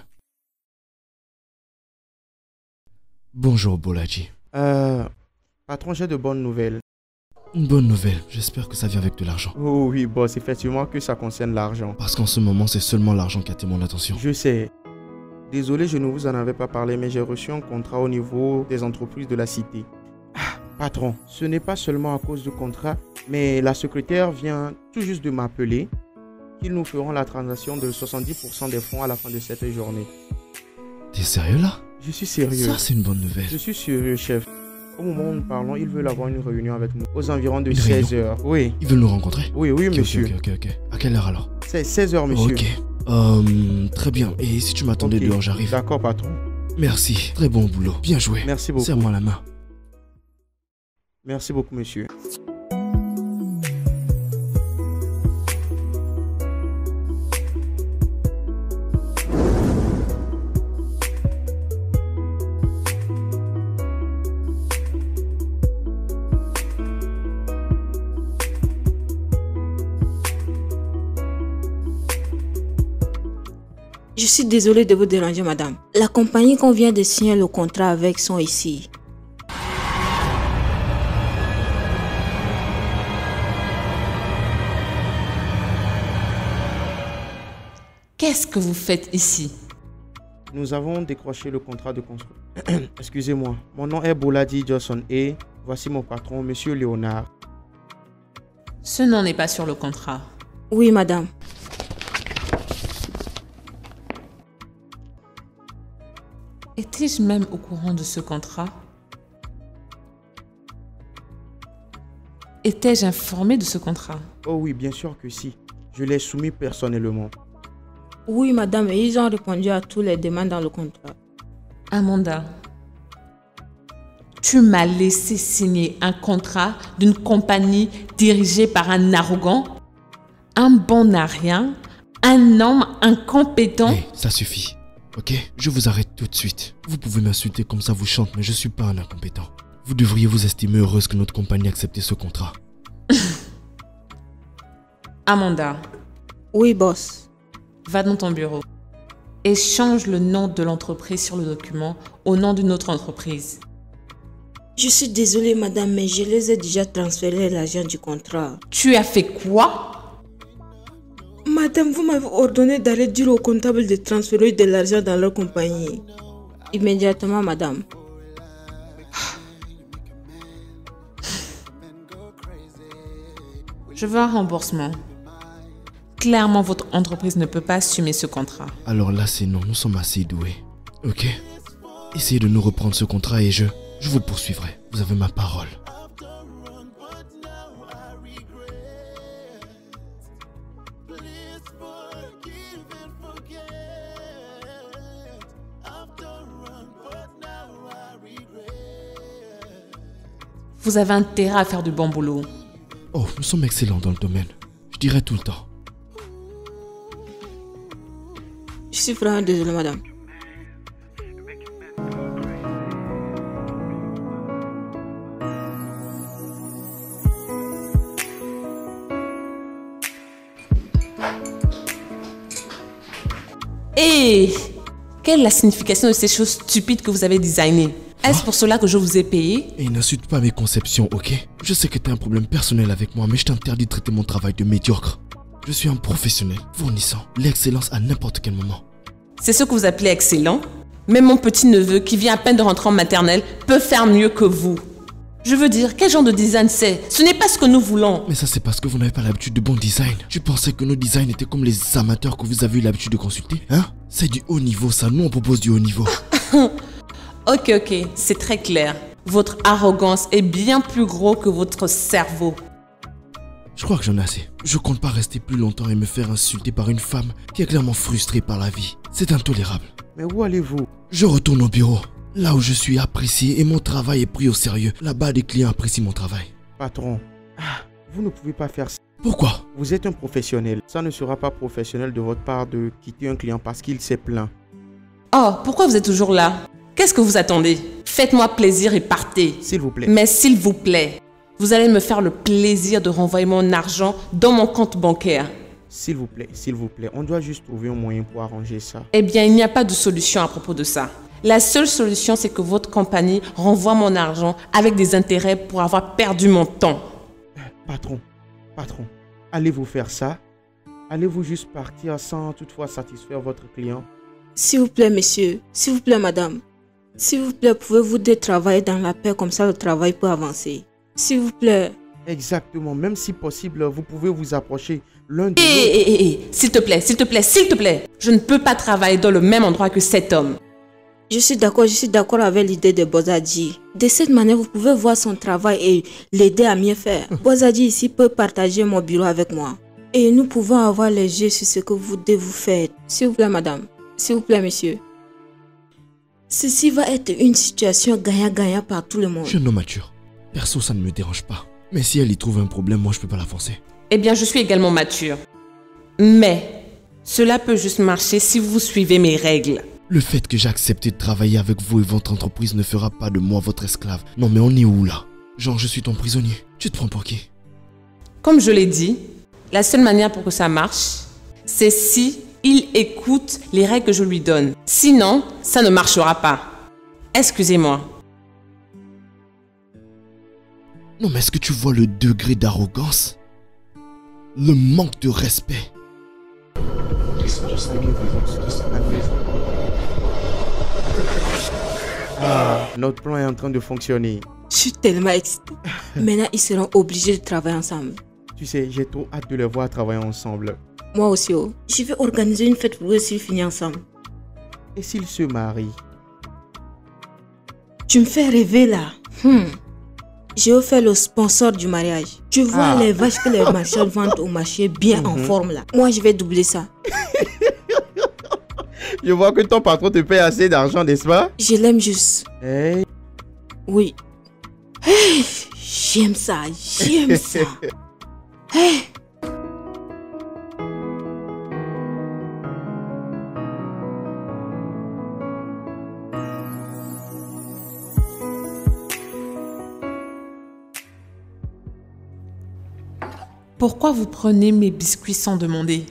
Bonjour Bolaji. Euh, patron, j'ai de bonnes nouvelles. Une bonne nouvelle, j'espère que ça vient avec de l'argent. Oh oui, boss, effectivement que ça concerne l'argent. Parce qu'en ce moment, c'est seulement l'argent qui attire mon attention. Je sais. Désolé, je ne vous en avais pas parlé, mais j'ai reçu un contrat au niveau des entreprises de la cité. Ah, patron, ce n'est pas seulement à cause du contrat, mais la secrétaire vient tout juste de m'appeler qu'ils nous feront la transaction de soixante-dix pour cent des fonds à la fin de cette journée. T'es sérieux là? Je suis sérieux. Ça, c'est une bonne nouvelle. Je suis sérieux, chef. Au moment où nous parlons, ils veulent avoir une réunion avec nous aux environs de Une seize heures. Oui. Ils veulent nous rencontrer? Oui, oui, Ok, monsieur. Ok, ok, ok. À quelle heure alors? C'est seize heures, monsieur. Ok. Euh, très bien. Et si tu m'attendais Ok. dehors, j'arrive. D'accord, patron. Merci. Très bon boulot. Bien joué. Merci beaucoup. Serre-moi la main. Merci beaucoup, monsieur. Je suis désolée de vous déranger, madame. La compagnie qu'on vient de signer le contrat avec sont ici. Qu'est-ce que vous faites ici? Nous avons décroché le contrat de construction. Excusez-moi. Mon nom est Boladi Johnson et voici mon patron, monsieur Léonard. Ce nom n'est pas sur le contrat. Oui, madame. Étais-je même au courant de ce contrat? Étais-je informé de ce contrat? Oh oui, bien sûr que si. Je l'ai soumis personnellement. Oui, madame, et ils ont répondu à toutes les demandes dans le contrat. Amanda, tu m'as laissé signer un contrat d'une compagnie dirigée par un arrogant, un bon à rien, un homme incompétent. Hey, ça suffit. Ok? Je vous arrête tout de suite. Vous pouvez m'insulter comme ça vous chante, mais je suis pas un incompétent. Vous devriez vous estimer heureuse que notre compagnie ait accepté ce contrat. Amanda, Oui, boss. va dans ton bureau et change le nom de l'entreprise sur le document au nom d'une autre entreprise. Je suis désolée, madame, mais je les ai déjà transféré l'argent du contrat. Tu as fait quoi? Madame, vous m'avez ordonné d'aller dire au comptable de transférer de l'argent dans leur compagnie. Immédiatement, madame. Je veux un remboursement. Clairement, votre entreprise ne peut pas assumer ce contrat. Alors là, c'est non, nous sommes assez doués. Ok? Essayez de nous reprendre ce contrat et je... Je vous poursuivrai. Vous avez ma parole. Vous avez intérêt à faire du bon boulot. Oh, nous sommes excellents dans le domaine. Je dirais tout le temps. Je suis vraiment désolée, madame. Et quelle est la signification de ces choses stupides que vous avez designées? Est-ce pour cela que je vous ai payé? Et n'insulte pas mes conceptions, ok? Je sais que t'as un problème personnel avec moi, mais je t'interdis de traiter mon travail de médiocre. Je suis un professionnel, fournissant l'excellence à n'importe quel moment. C'est ce que vous appelez excellent? Même mon petit-neveu, qui vient à peine de rentrer en maternelle, peut faire mieux que vous. Je veux dire, quel genre de design c'est? Ce n'est pas ce que nous voulons. Mais ça, c'est parce que vous n'avez pas l'habitude de bon design. Tu pensais que nos designs étaient comme les amateurs que vous avez eu l'habitude de consulter? Hein? C'est du haut niveau, ça. Nous, on propose du haut niveau. Ok, ok, c'est très clair. Votre arrogance est bien plus gros que votre cerveau. Je crois que j'en ai assez. Je compte pas rester plus longtemps et me faire insulter par une femme qui est clairement frustrée par la vie. C'est intolérable. Mais où allez-vous? Je retourne au bureau. Là où je suis apprécié et mon travail est pris au sérieux, là-bas les clients apprécient mon travail. Patron, ah, vous ne pouvez pas faire ça. Pourquoi? Vous êtes un professionnel. Ça ne sera pas professionnel de votre part de quitter un client parce qu'il s'est plaint. Oh, pourquoi vous êtes toujours là? Qu'est-ce que vous attendez? Faites-moi plaisir et partez. S'il vous plaît. Mais s'il vous plaît, vous allez me faire le plaisir de renvoyer mon argent dans mon compte bancaire. S'il vous plaît, s'il vous plaît. On doit juste trouver un moyen pour arranger ça. Eh bien, il n'y a pas de solution à propos de ça. La seule solution, c'est que votre compagnie renvoie mon argent avec des intérêts pour avoir perdu mon temps. Patron, patron, allez-vous faire ça? Allez-vous juste partir sans toutefois satisfaire votre client? S'il vous plaît, monsieur. S'il vous plaît, madame. S'il vous plaît, pouvez-vous deux travailler dans la paix, comme ça le travail peut avancer. S'il vous plaît. Exactement. Même si possible, vous pouvez vous approcher l'un de Hé, l'autre. hé, hé, hé, s'il te plaît, s'il te plaît, s'il te plaît. Je ne peux pas travailler dans le même endroit que cet homme. Je suis d'accord, je suis d'accord avec l'idée de Bozadji. De cette manière, vous pouvez voir son travail et l'aider à mieux faire. Bozadji ici peut partager mon bureau avec moi. Et nous pouvons avoir les yeux sur ce que vous devez vous faire. S'il vous plaît, madame. S'il vous plaît, monsieur. Ceci va être une situation gagnant-gagnant par tout le monde. Je suis un homme mature. Perso, ça ne me dérange pas. Mais si elle y trouve un problème, moi je peux pas la forcer. Eh bien, je suis également mature. Mais cela peut juste marcher si vous suivez mes règles. Le fait que j'ai accepté de travailler avec vous et votre entreprise ne fera pas de moi votre esclave. Non mais on est où là? Genre je suis ton prisonnier. Tu te prends pour qui? Comme je l'ai dit, la seule manière pour que ça marche, c'est si il écoute les règles que je lui donne. Sinon, ça ne marchera pas. Excusez-moi. Non mais est-ce que tu vois le degré d'arrogance? Le manque de respect. Ah, notre plan est en train de fonctionner. Je suis tellement excitée. Maintenant, ils seront obligés de travailler ensemble. Tu sais, j'ai trop hâte de les voir travailler ensemble. Moi aussi, oh. Je vais organiser une fête pour eux s'ils finissent ensemble. Et s'ils se marient? Tu me fais rêver là. Hmm. Je vais faire le sponsor du mariage. Tu vois Ah. les vaches que les marchands vendent au marché bien en Mhm. forme là. Moi, je vais doubler ça. Je vois que ton patron te paye assez d'argent, n'est-ce pas? Je l'aime juste. Hey. Oui. Hey, j'aime ça, j'aime ça. Hey. Pourquoi vous prenez mes biscuits sans demander?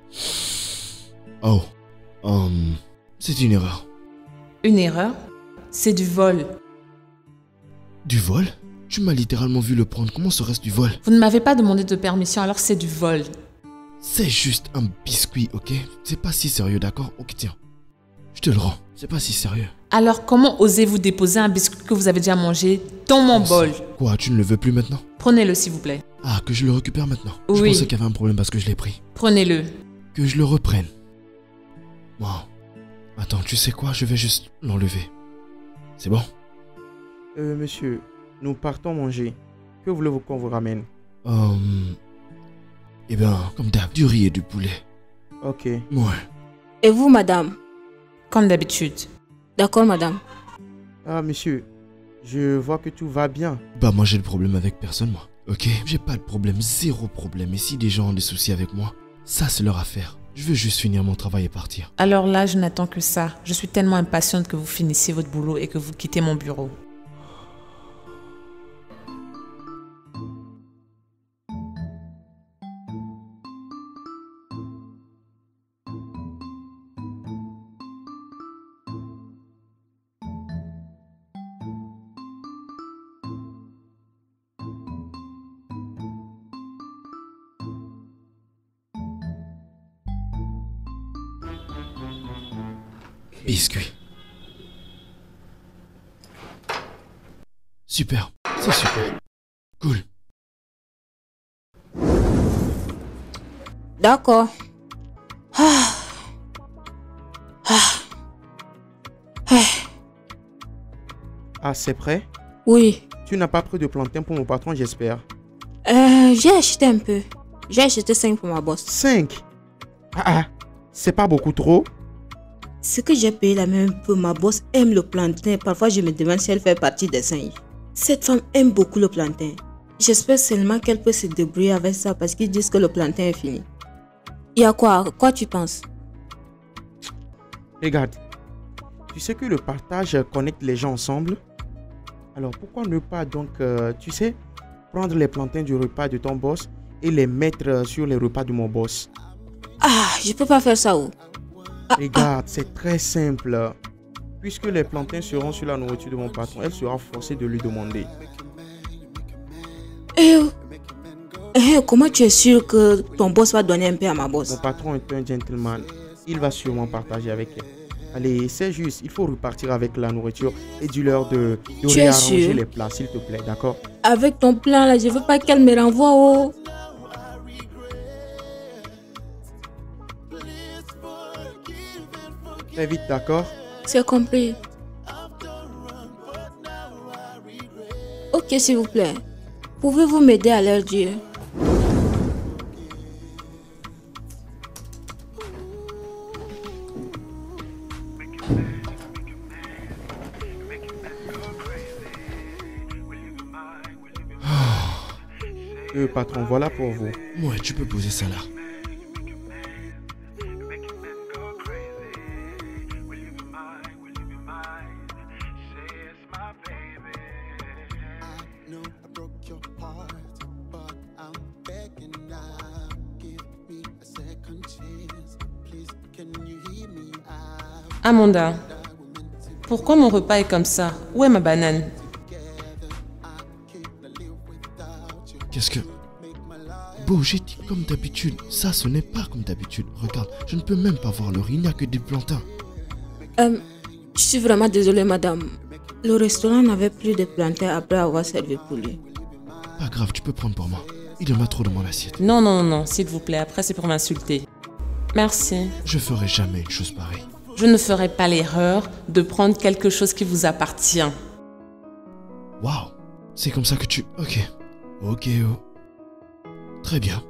Oh. Um, c'est une erreur. Une erreur? C'est du vol. Du vol? Tu m'as littéralement vu le prendre. Comment serait-ce du vol? Vous ne m'avez pas demandé de permission, alors c'est du vol. C'est juste un biscuit, ok? C'est pas si sérieux, d'accord? Ok, tiens. Je te le rends. C'est pas si sérieux. Alors comment osez-vous déposer un biscuit que vous avez déjà mangé dans mon bol? Quoi, tu ne le veux plus maintenant? Prenez-le s'il vous plaît. Ah, que je le récupère maintenant? Je Oui. pensais qu'il y avait un problème parce que je l'ai pris. Prenez-le. Que je le reprenne. Wow. Attends, tu sais quoi? Je vais juste l'enlever. C'est bon? Euh, monsieur, nous partons manger. Que voulez-vous qu'on vous ramène? Hum... Eh ben, comme d'hab, du riz et du poulet. Ok. Ouais. Et vous, madame? Comme d'habitude. D'accord, madame. Ah, monsieur, je vois que tout va bien. Bah moi j'ai le problème avec personne, moi. Ok? J'ai pas de problème, zéro problème. Et si des gens ont des soucis avec moi, ça c'est leur affaire. Je veux juste finir mon travail et partir. Alors là, je n'attends que ça. Je suis tellement impatiente que vous finissiez votre boulot et que vous quittez mon bureau. Biscuit. Super, c'est super. Cool. D'accord. Ah. Ah. Ah. Ah, c'est prêt? Oui. Tu n'as pas pris de plantain pour mon patron, j'espère. Euh, j'ai acheté un peu. J'ai acheté cinq pour ma boss. cinq? Ah ah, c'est pas beaucoup trop? Ce que j'ai payé la même peu, ma boss aime le plantain. Parfois, je me demande si elle fait partie des singes. Cette femme aime beaucoup le plantain. J'espère seulement qu'elle peut se débrouiller avec ça parce qu'ils disent que le plantain est fini. Il y a quoi? Quoi tu penses? Regarde, tu sais que le partage connecte les gens ensemble. Alors pourquoi ne pas donc, euh, tu sais, prendre les plantains du repas de ton boss et les mettre sur les repas de mon boss? Ah, je peux pas faire ça où? Ah, Regarde, c'est très simple. Puisque les plantains seront sur la nourriture de mon patron, elle sera forcée de lui demander. Eh, eh, comment tu es sûr que ton boss va donner un peu à ma boss? Mon patron est un gentleman. Il va sûrement partager avec elle. Allez, c'est juste, il faut repartir avec la nourriture et dis-leur de, de Tu es réarranger sûr? les plats, s'il te plaît, d'accord? Avec ton plan là, je veux pas qu'elle me renvoie oh. Très vite, d'accord? C'est compris. Ok, s'il vous plaît. Pouvez-vous m'aider à leur dire? Euh, patron, voilà pour vous. Ouais, tu peux poser ça là. know I broke your heart, but I'm begging now. Give me a second chance. Please, can you hear me out? Amanda, pourquoi mon repas est comme ça? Où est ma banane? Qu'est-ce que... Beau, j'ai dit comme d'habitude. Ça, ce n'est pas comme d'habitude. Regarde, je ne peux même pas voir le riz, il n'y a que des plantains. Euh, je suis vraiment désolée, madame. Le restaurant n'avait plus de plantains après avoir servi pour lui. Pas grave, tu peux prendre pour moi. Il y en a trop dans mon assiette. Non, non, non, s'il vous plaît, après c'est pour m'insulter. Merci. Je ferai jamais une chose pareille. Je ne ferai pas l'erreur de prendre quelque chose qui vous appartient. Waouh, c'est comme ça que tu... Ok. Ok, oh. Très bien.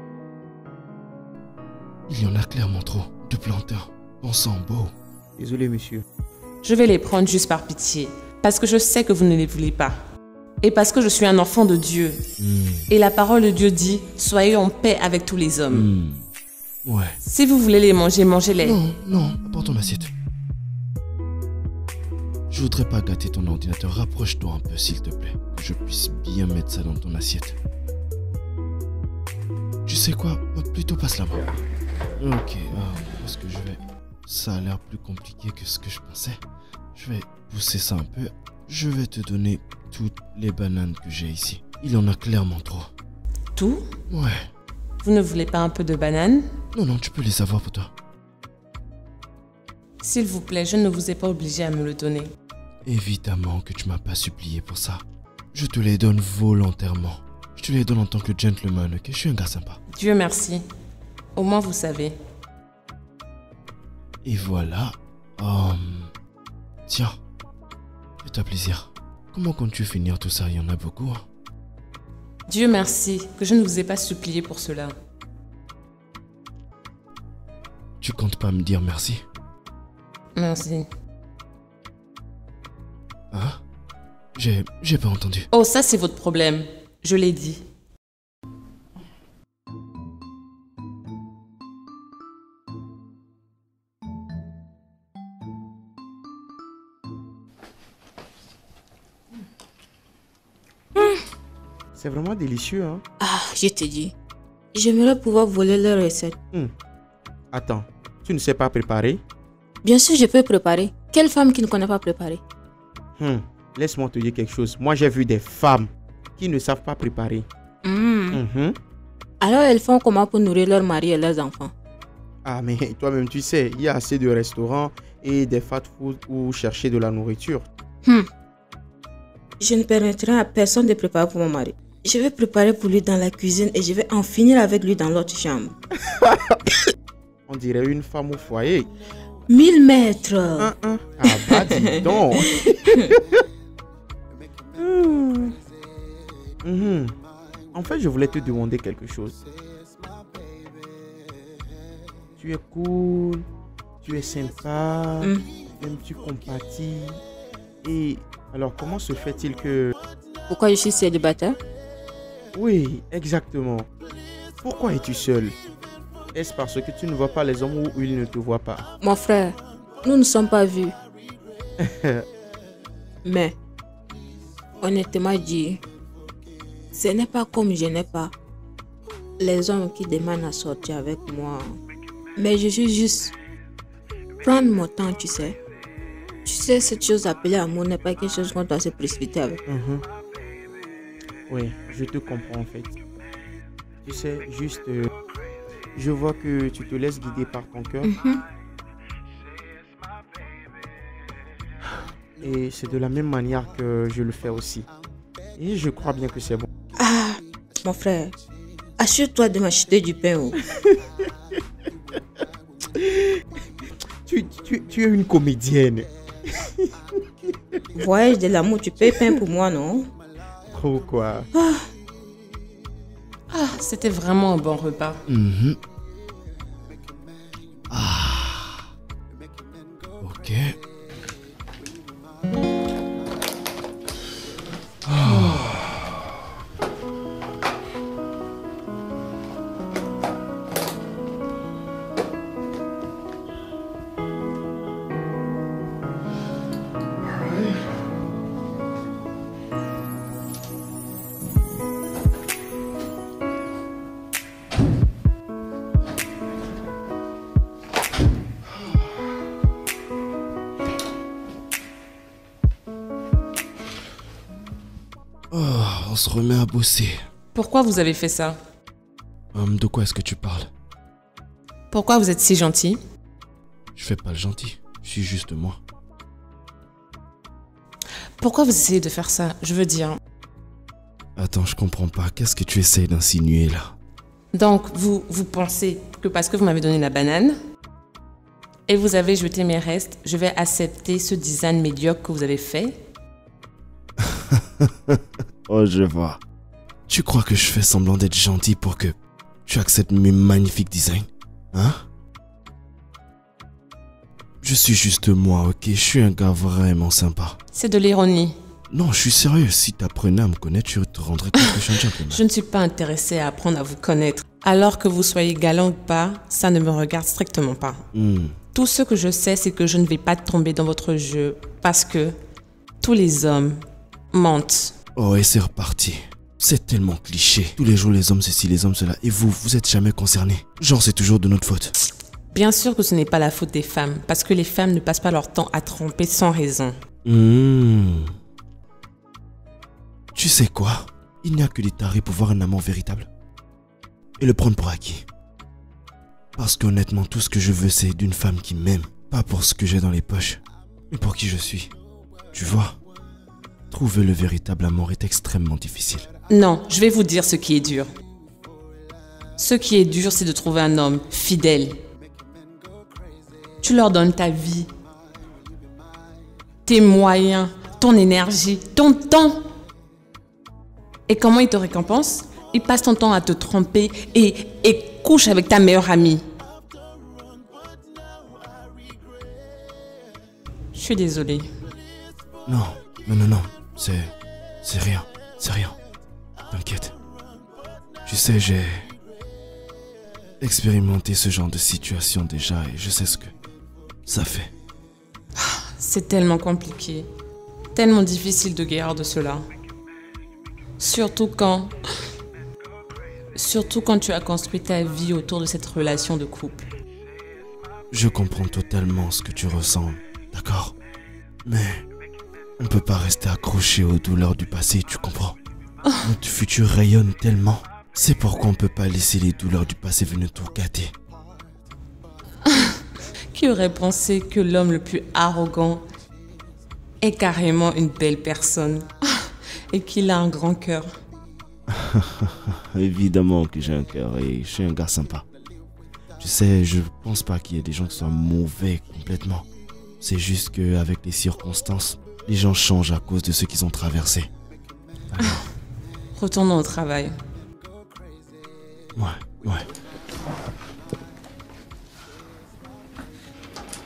Il y en a clairement trop de plantains. On sent beau. Désolé, monsieur. Je vais les prendre juste par pitié, parce que je sais que vous ne les voulez pas. Et parce que je suis un enfant de Dieu. Mmh. Et la parole de Dieu dit, soyez en paix avec tous les hommes. Mmh. Ouais. Si vous voulez les manger, mangez-les. Non, non, apporte ton assiette. Je voudrais pas gâter ton ordinateur. Rapproche-toi un peu, s'il te plaît. Que je puisse bien mettre ça dans ton assiette. Tu sais quoi? Plutôt passe la main. Ok, euh, est-ce que je vais... Ça a l'air plus compliqué que ce que je pensais. Je vais pousser ça un peu. Je vais te donner toutes les bananes que j'ai ici. Il y en a clairement trop. Tout? Ouais. Vous ne voulez pas un peu de banane? Non, non, tu peux les avoir pour toi. S'il vous plaît, je ne vous ai pas obligé à me le donner. Évidemment que tu m'as pas supplié pour ça. Je te les donne volontairement. Je te les donne en tant que gentleman, ok? Je suis un gars sympa. Dieu merci. Au moins vous savez. Et voilà. Um, tiens. Fais-toi plaisir. Comment comptes-tu finir tout ça? Il y en a beaucoup, hein? Dieu merci que je ne vous ai pas supplié pour cela. Tu comptes pas me dire merci? Merci. Hein? J'ai... j'ai pas entendu. Oh, ça c'est votre problème. Je l'ai dit. C'est vraiment délicieux, hein? Ah, je te dis. J'aimerais pouvoir voler leur recette. Hum. Attends, tu ne sais pas préparer? Bien sûr, je peux préparer. Quelle femme qui ne connaît pas préparer? Hum. Laisse-moi te dire quelque chose. Moi, j'ai vu des femmes qui ne savent pas préparer. Mmh. Mhm. Alors, elles font comment pour nourrir leur mari et leurs enfants? Ah, mais toi-même, tu sais, il y a assez de restaurants et des fast-food où chercher de la nourriture. Hmm. Je ne permettrai à personne de préparer pour mon mari. Je vais préparer pour lui dans la cuisine et je vais en finir avec lui dans l'autre chambre. On dirait une femme au foyer. Mille mètres. Hein, hein. Ah bah dis donc. Hmm. Mhm. En fait, je voulais te demander quelque chose. Tu es cool, tu es sympa, Hmm. même tu compatis. Et alors, comment se fait-il que... Pourquoi je suis célibataire? Oui, exactement. Pourquoi es-tu seul? Est-ce parce que tu ne vois pas les hommes ou ils ne te voient pas? Mon frère, nous ne sommes pas vus. Mais, honnêtement dit, ce n'est pas comme je n'ai pas les hommes qui demandent à sortir avec moi. Mais je suis juste prendre mon temps, tu sais. Tu sais, cette chose appelée amour n'est pas quelque chose qu'on doit se précipiter avec. Mhm. Oui, je te comprends en fait. Tu sais, juste, euh, je vois que tu te laisses guider par ton cœur. Mhm. Et c'est de la même manière que je le fais aussi. Et je crois bien que c'est bon. Ah, mon frère, assure-toi de m'acheter du pain. Oh. Tu, tu, tu es une comédienne. Voyage de l'amour, tu payes pain pour moi, non? Trop quoi. Ah, c'était vraiment un bon repas. Mhm. Ah. Ok. Oh, on se remet à bosser. Pourquoi vous avez fait ça? Hum, de quoi est-ce que tu parles? Pourquoi vous êtes si gentil? Je fais pas le gentil. Je suis juste moi. Pourquoi vous essayez de faire ça? Je veux dire... Attends, je comprends pas. Qu'est-ce que tu essayes d'insinuer là? Donc, vous, vous pensez que parce que vous m'avez donné la banane et vous avez jeté mes restes, je vais accepter ce design médiocre que vous avez fait? Oh, je vois. Tu crois que je fais semblant d'être gentil pour que tu acceptes mes magnifiques designs? Hein? Je suis juste moi, ok? Je suis un gars vraiment sympa. C'est de l'ironie. Non, je suis sérieux. Si t'apprenais à me connaître, tu te rendrais compte que je suis un gentleman. Je ne suis pas intéressée à apprendre à vous connaître. Alors que vous soyez galant ou pas, ça ne me regarde strictement pas. Hmm. Tout ce que je sais, c'est que je ne vais pas tomber dans votre jeu parce que tous les hommes mentent. Oh, et c'est reparti. C'est tellement cliché. Tous les jours, les hommes ceci, les hommes cela. Et vous, vous êtes jamais concernés. Genre, c'est toujours de notre faute. Bien sûr que ce n'est pas la faute des femmes, parce que les femmes ne passent pas leur temps à tromper sans raison. Hmm. Tu sais quoi? Il n'y a que des tarés pour voir un amour véritable. Et le prendre pour acquis. Parce qu'honnêtement, tout ce que je veux, c'est d'une femme qui m'aime. Pas pour ce que j'ai dans les poches, mais pour qui je suis. Tu vois? Trouver le véritable amour est extrêmement difficile. Non, je vais vous dire ce qui est dur. Ce qui est dur, c'est de trouver un homme fidèle. Tu leur donnes ta vie, tes moyens, ton énergie, ton temps. Et comment ils te récompensent? Ils passent ton temps à te tromper et, et couchent avec ta meilleure amie. Je suis désolée. Non, non, non, non. C'est... C'est rien. C'est rien. T'inquiète. Tu sais, j'ai... expérimenté ce genre de situation déjà et je sais ce que ça fait. C'est tellement compliqué. Tellement difficile de guérir de cela. Surtout quand... Surtout quand tu as construit ta vie autour de cette relation de couple. Je comprends totalement ce que tu ressens, d'accord? Mais on ne peut pas rester accroché aux douleurs du passé, tu comprends? Notre futur rayonne tellement. C'est pourquoi on ne peut pas laisser les douleurs du passé venir tout gâter. Qui aurait pensé que l'homme le plus arrogant est carrément une belle personne et qu'il a un grand cœur? Évidemment que j'ai un cœur et je suis un gars sympa. Tu sais, je pense pas qu'il y ait des gens qui soient mauvais complètement. C'est juste qu'avec les circonstances, les gens changent à cause de ce qu'ils ont traversé. Alors, Retournons au travail. ouais, ouais.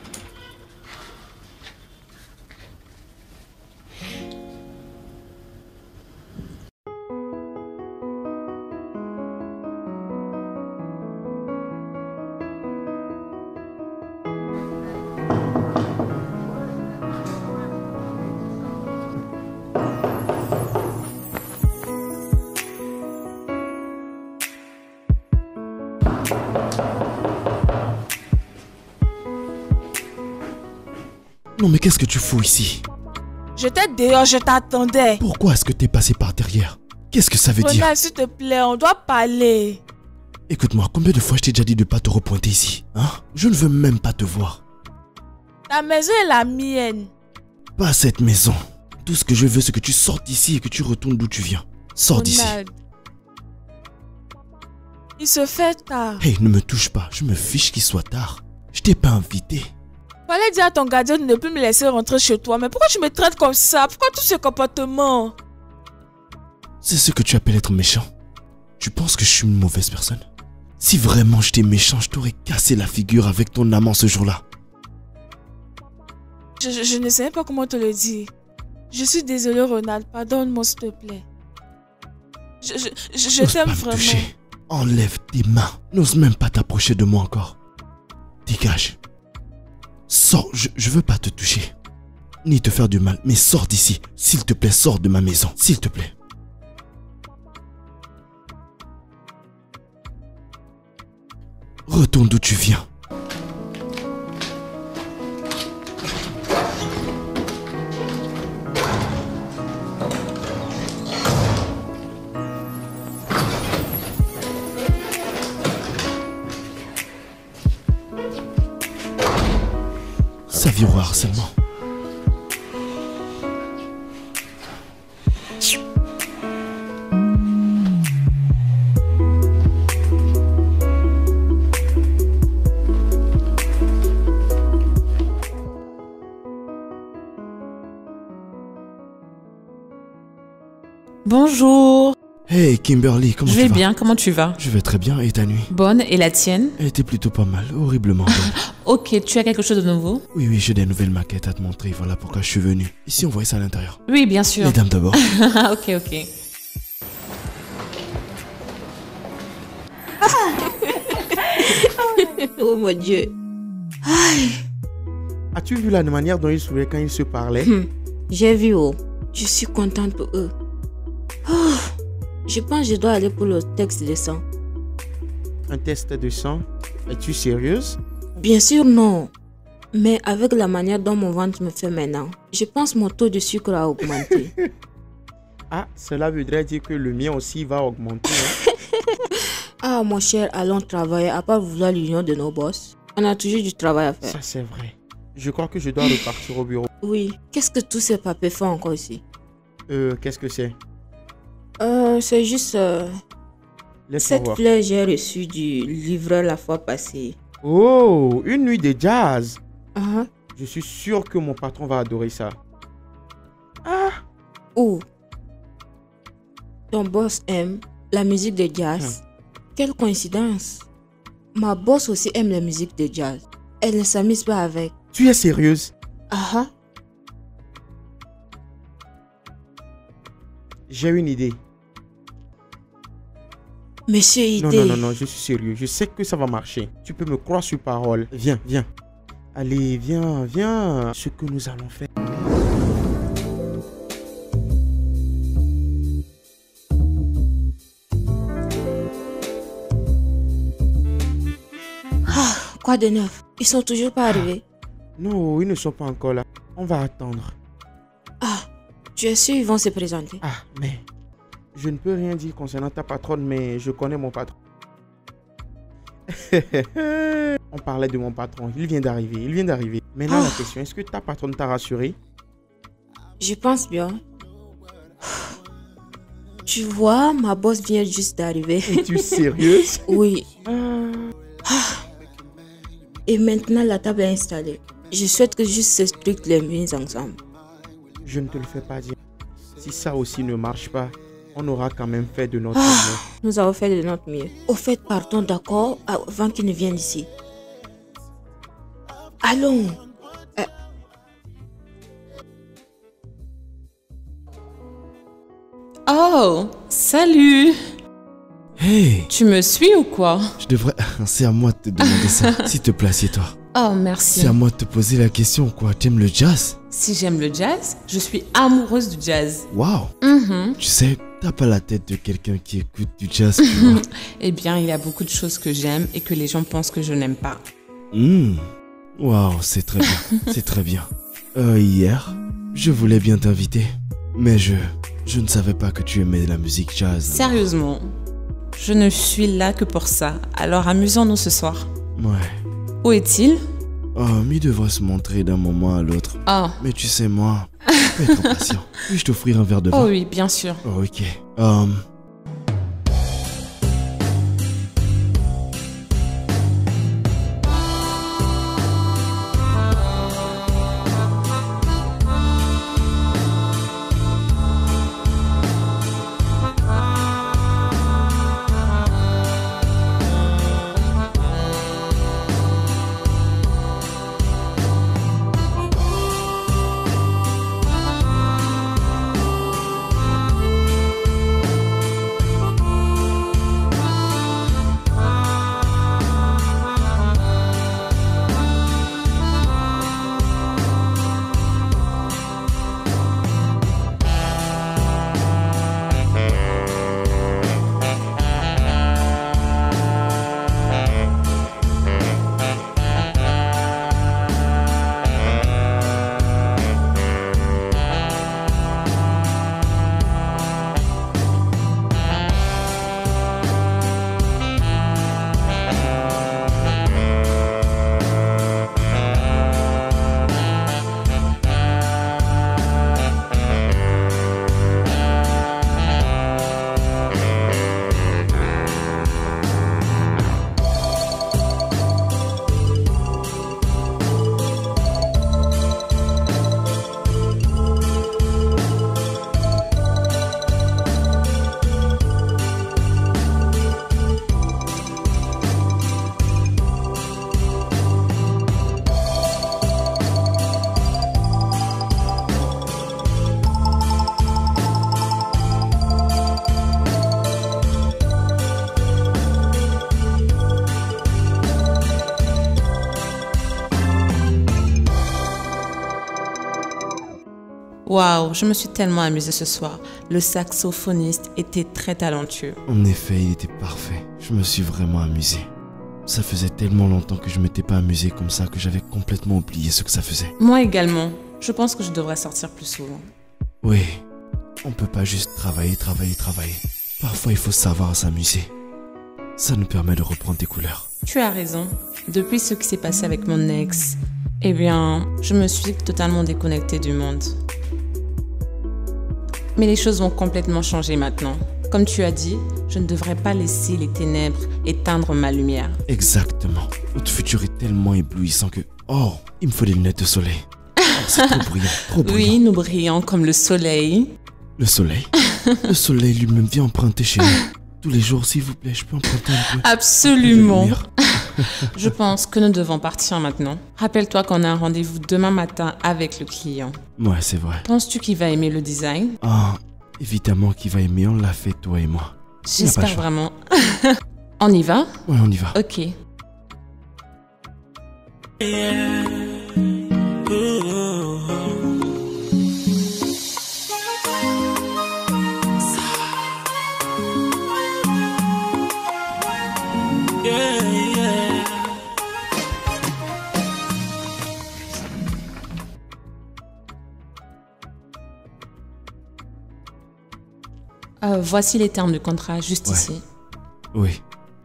Non mais qu'est-ce que tu fous ici? J'étais dehors, je t'attendais. Pourquoi est-ce que t'es passé par derrière? Qu'est-ce que ça veut dire? Ronald, s'il te plaît, on doit parler. Écoute-moi, combien de fois je t'ai déjà dit de pas te repointer ici? Hein? Je ne veux même pas te voir. Ta maison est la mienne. Pas cette maison. Tout ce que je veux, c'est que tu sortes d'ici et que tu retournes d'où tu viens. Sors d'ici. Ronald. Il se fait tard. Hey, ne me touche pas. Je me fiche qu'il soit tard. Je t'ai pas invité. Fallait dire à ton gardien de ne plus me laisser rentrer chez toi. Mais pourquoi tu me traites comme ça? Pourquoi tout ce comportement? C'est ce que tu appelles être méchant. Tu penses que je suis une mauvaise personne? Si vraiment j'étais méchant, je t'aurais cassé la figure avec ton amant ce jour-là. Je, je, je ne sais pas comment te le dire. Je suis désolée, Ronald. Pardonne-moi, s'il te plaît. Je, je, je, je N'ose t'aime pas me vraiment. toucher. Enlève tes mains. N'ose même pas t'approcher de moi encore. Dégage. Sors, je, je veux pas te toucher. Ni te faire du mal, mais sors d'ici. S'il te plaît, sors de ma maison. S'il te plaît. Retourne d'où tu viens. Ça vire au harcèlement. Bonjour. Hey Kimberly, comment Je tu vais vas? bien, comment tu vas? Je vais très bien, et ta nuit? Bonne, et la tienne? Elle était plutôt pas mal, horriblement bonne. Ok, tu as quelque chose de nouveau? Oui, oui, j'ai des nouvelles maquettes à te montrer, voilà pourquoi je suis venu. Ici, on voit ça à l'intérieur. Oui, bien sûr. Les dames d'abord. Ok, ok. Oh mon Dieu. As-tu vu la manière dont ils souriaient quand ils se parlaient? Hmm, J'ai vu, oh. Je suis contente pour eux. Oh, je pense que je dois aller pour le texte de sang. Un test de sang? Es-tu sérieuse? Bien sûr, non. Mais avec la manière dont mon ventre me fait maintenant, je pense que mon taux de sucre a augmenté. Ah, cela voudrait dire que le mien aussi va augmenter. Hein? Ah, mon cher, allons travailler, à part vouloir l'union de nos boss. On a toujours du travail à faire. Ça, c'est vrai. Je crois que je dois repartir au bureau. Oui. Qu'est-ce que tous ces papiers font encore ici? Euh, qu'est-ce que c'est? Euh, c'est juste... euh, Laisse-moi cette voir. fleur, j'ai reçu du livreur la fois passée. Oh, une nuit de jazz. Ah, Je suis sûr que mon patron va adorer ça. Ah, oh. Ton boss aime la musique de jazz. Quelle coïncidence. Ma boss aussi aime la musique de jazz. Elle ne s'amuse pas avec. tu es sérieuse? Ah ah. J'ai une idée. Monsieur Idé. Non, non, non, non, je suis sérieux. Je sais que ça va marcher. Tu peux me croire sur parole. Viens, viens. Allez, viens, viens. Ce que nous allons faire. Ah, quoi de neuf? Ils sont toujours pas arrivés. Non, ils ne sont pas encore là. On va attendre. Ah, tu es sûr ils vont se présenter? Ah, mais je ne peux rien dire concernant ta patronne, mais je connais mon patron. On parlait de mon patron. Il vient d'arriver. Il vient d'arriver. Maintenant, Ah. la question, est-ce que ta patronne t'a rassuré? Je pense bien. Tu vois, ma boss vient juste d'arriver. Es-tu sérieuse? Oui. Ah, Et maintenant, la table est installée. Je souhaite que juste ce truc les mises ensemble. je ne te le fais pas dire. Si ça aussi ne marche pas, on aura quand même fait de notre Ah. mieux. Nous avons fait de notre mieux. Au fait, partons d'accord avant qu'ils ne viennent ici. Allons. Euh, Oh, salut. Hey, Tu me suis ou quoi? je devrais... C'est à moi de te demander ça. S'il te plaît, assieds-toi. Oh, merci. C'est à moi de te poser la question, quoi. T'aimes le jazz? Si j'aime le jazz, je suis amoureuse du jazz. Waouh. Mhm. Tu sais, t'as pas la tête de quelqu'un qui écoute du jazz, tu vois. Eh bien, il y a beaucoup de choses que j'aime et que les gens pensent que je n'aime pas. Hmm. Waouh, c'est très bien. C'est très bien. Euh, hier, je voulais bien t'inviter, mais je... je ne savais pas que tu aimais la musique jazz. Sérieusement, je ne suis là que pour ça. Alors amusons-nous ce soir. Ouais. Où est-il? Oh, il devrait se montrer d'un moment à l'autre. Oh. Mais tu sais, moi, je peux être patient. Puis-je t'offrir un verre de vin? Oh oui, bien sûr. Oh, ok. Um... Waouh, je me suis tellement amusée ce soir. Le saxophoniste était très talentueux. En effet, il était parfait. Je me suis vraiment amusé. Ça faisait tellement longtemps que je m'étais pas amusé comme ça que j'avais complètement oublié ce que ça faisait. Moi également. Je pense que je devrais sortir plus souvent. Oui, on peut pas juste travailler, travailler, travailler. Parfois, il faut savoir s'amuser. Ça nous permet de reprendre des couleurs. Tu as raison. Depuis ce qui s'est passé avec mon ex, eh bien, je me suis totalement déconnectée du monde. Mais les choses vont complètement changer maintenant. Comme tu as dit, je ne devrais pas laisser les ténèbres éteindre ma lumière. Exactement. Notre futur est tellement éblouissant que... Oh, il me faut des lunettes de soleil. Oh, c'est trop brillant, trop brillant. Oui, nous brillons comme le soleil. Le soleil? Le soleil lui-même vient emprunter chez nous. Tous les jours, s'il vous plaît, je peux emprunter un peu. Absolument. Je pense que nous devons partir maintenant. Rappelle-toi qu'on a un rendez-vous demain matin avec le client. Ouais, c'est vrai. Penses-tu qu'il va aimer le design? Ah, évidemment qu'il va aimer, on l'a fait, toi et moi. J'espère vraiment. On y va? Ouais, on y va. Ok. Yeah. Euh, voici les termes du contrat, juste Ouais. ici. Oui.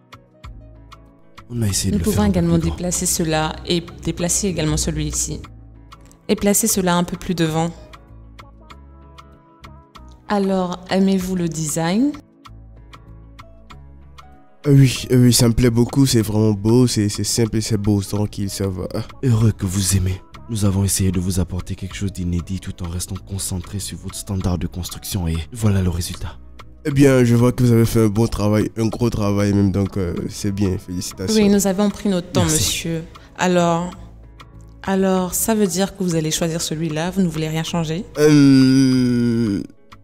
On a essayé de Nous le pouvons faire un peu également plus grand. déplacer cela et déplacer également celui-ci. Et placer cela un peu plus devant. Alors, aimez-vous le design? Euh, Oui, euh, oui, ça me plaît beaucoup, c'est vraiment beau, c'est c'est simple et c'est beau, tranquille, ça va. Heureux que vous aimez. Nous avons essayé de vous apporter quelque chose d'inédit tout en restant concentré sur votre standard de construction et voilà le résultat. Eh bien, je vois que vous avez fait un bon travail, un gros travail même, donc euh, c'est bien, félicitations. Oui, nous avons pris notre temps, Merci. monsieur. Alors, alors, ça veut dire que vous allez choisir celui-là, vous ne voulez rien changer? Euh...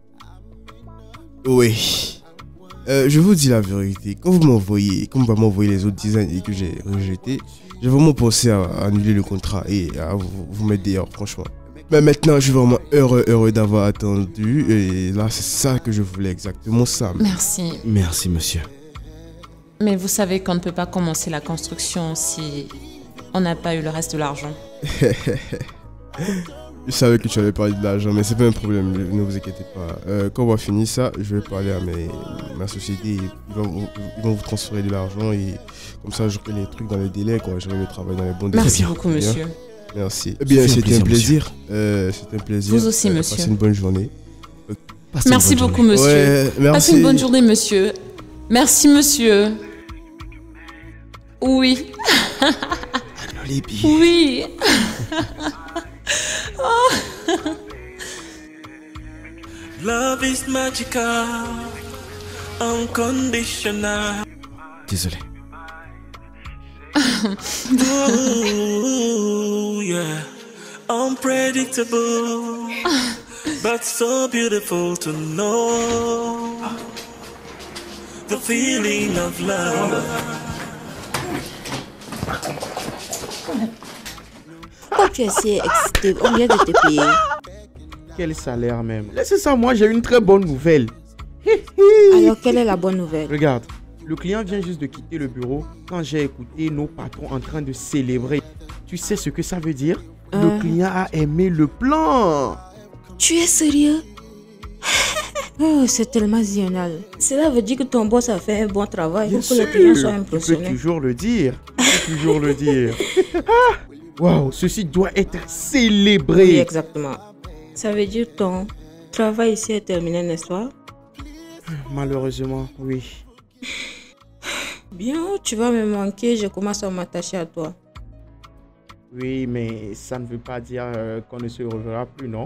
Oui. Euh, je vous dis la vérité, quand vous m'envoyez, quand vous m'envoyez les autres designs et que j'ai rejeté, j'ai vraiment pensé à, à annuler le contrat et à vous, vous mettre dehors, franchement. Mais maintenant, je suis vraiment heureux, heureux d'avoir attendu et là, c'est ça que je voulais, exactement ça. Merci. Merci, monsieur. Mais vous savez qu'on ne peut pas commencer la construction si on n'a pas eu le reste de l'argent. Je savais que tu allais parler de l'argent, mais c'est pas un problème, ne vous inquiétez pas. Euh, quand on va finir ça, je vais parler à mes, ma société, ils vont, ils vont vous transférer de l'argent et comme ça j'aurai les trucs dans les délais, quoi. J'aurai le travail dans les bons délais. Merci bien, beaucoup, bien. monsieur. Merci. Eh Ça bien, fait un c'était un plaisir, plaisir. Euh, c'était un plaisir. Vous aussi, Euh, monsieur. Passez une bonne journée. Passez une Merci bonne beaucoup, journée. monsieur. Ouais, merci. Passez une bonne journée, monsieur. Merci, monsieur. Oui, Les billes. oui. Love is magical, unconditional. Désolé. Ooh, yeah, unpredictable, but so beautiful to know the feeling of love. Pourquoi tu es si excité? On vient de te payer. Quel salaire même. Laissez ça, moi j'ai une très bonne nouvelle. Alors, quelle est la bonne nouvelle? Regarde, le client vient juste de quitter le bureau quand j'ai écouté nos patrons en train de célébrer. Tu sais ce que ça veut dire? Le Hein? client a aimé le plan. Tu es sérieux? Oh, c'est tellement génial. Cela veut dire que ton boss a fait un bon travail Bien pour que sûr, le client soit tu peux impressionné. toujours le dire. Tu peux toujours le dire. Ah, waouh, ceci doit être célébré. Oui, exactement. Ça veut dire que ton travail ici est terminé, n'est-ce pas? Malheureusement, oui. Bien, tu vas me manquer, je commence à m'attacher à toi. Oui, mais ça ne veut pas dire euh, qu'on ne se reverra plus, non?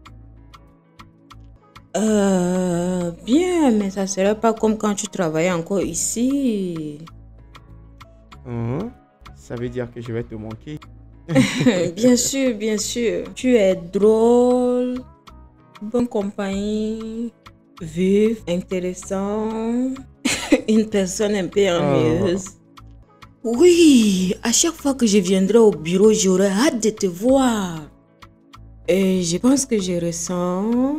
Euh, bien, mais ça serait pas comme quand tu travaillais encore ici. Hein? Ça veut dire que je vais te manquer. Bien sûr, bien sûr. Tu es drôle, bonne compagnie, vif, intéressant, une personne un peu ennuyeuse. Oui, à chaque fois que je viendrai au bureau, j'aurai hâte de te voir. Et je pense que je ressens...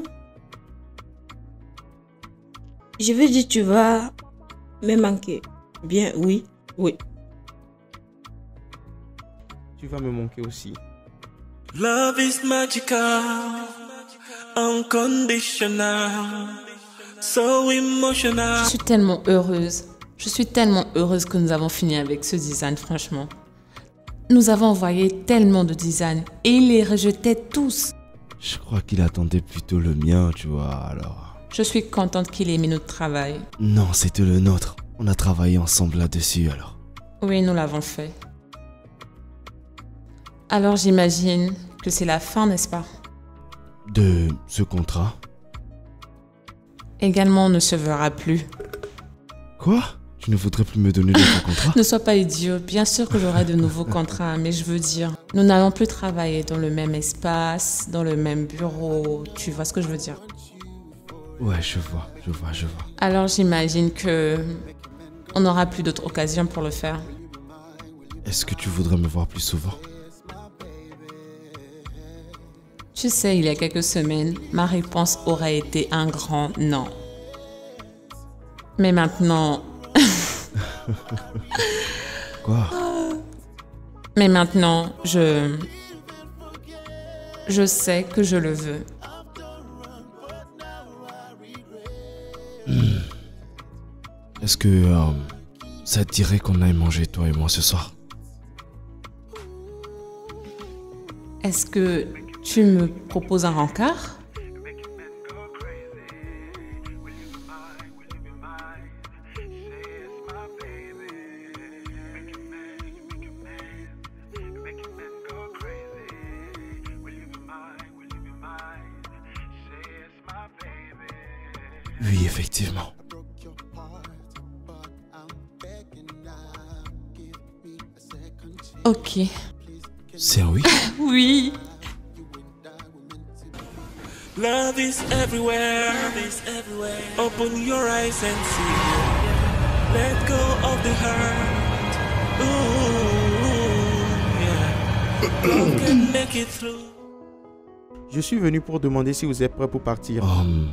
Je veux dire, tu vas me manquer. Bien, oui, oui. Tu vas me manquer aussi. Love is magical, unconditional, so emotional. Je suis tellement heureuse. Je suis tellement heureuse que nous avons fini avec ce design, franchement. Nous avons envoyé tellement de designs et il les rejetait tous. Je crois qu'il attendait plutôt le mien, tu vois, alors... Je suis contente qu'il ait aimé notre travail. Non, c'était le nôtre. On a travaillé ensemble là-dessus, alors. Oui, nous l'avons fait. Alors j'imagine que c'est la fin, n'est-ce pas? De ce contrat? Également, on ne se verra plus. Quoi? Tu ne voudrais plus me donner de ton contrat? Ne sois pas idiot. Bien sûr que j'aurai de nouveaux contrats, mais je veux dire, nous n'allons plus travailler dans le même espace, dans le même bureau. Tu vois ce que je veux dire? Ouais, je vois, je vois, je vois. Alors j'imagine que on n'aura plus d'autres occasions pour le faire. Est-ce que tu voudrais me voir plus souvent? Tu sais, il y a quelques semaines, ma réponse aurait été un grand non. Mais maintenant... Quoi? Mais maintenant, je... Je sais que je le veux. Hmm. Est-ce que euh, ça te dirait qu'on aille manger toi et moi ce soir? Est-ce que tu me proposes un rencard? Oui, effectivement. Ok. C'est un oui? Oui. Love is everywhere. Love is everywhere. Open your eyes and see. Let go of the hurt. Ooh, yeah. You can make it through. Je suis venu pour demander si vous êtes prêt pour partir. Um...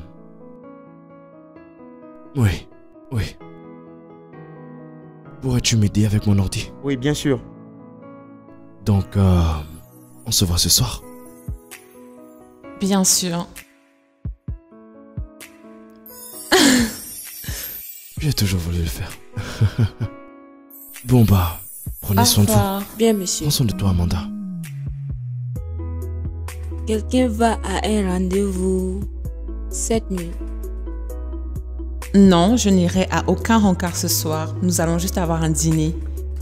Oui, oui. Pourrais-tu m'aider avec mon ordi? Oui, bien sûr. Donc, euh, on se voit ce soir. Bien sûr. J'ai toujours voulu le faire. Bon bah, prenez Au soin de vous. revoir. Bien, monsieur. Prends soin de toi, Amanda. Quelqu'un va à un rendez-vous cette nuit. Non, je n'irai à aucun rencard ce soir. Nous allons juste avoir un dîner.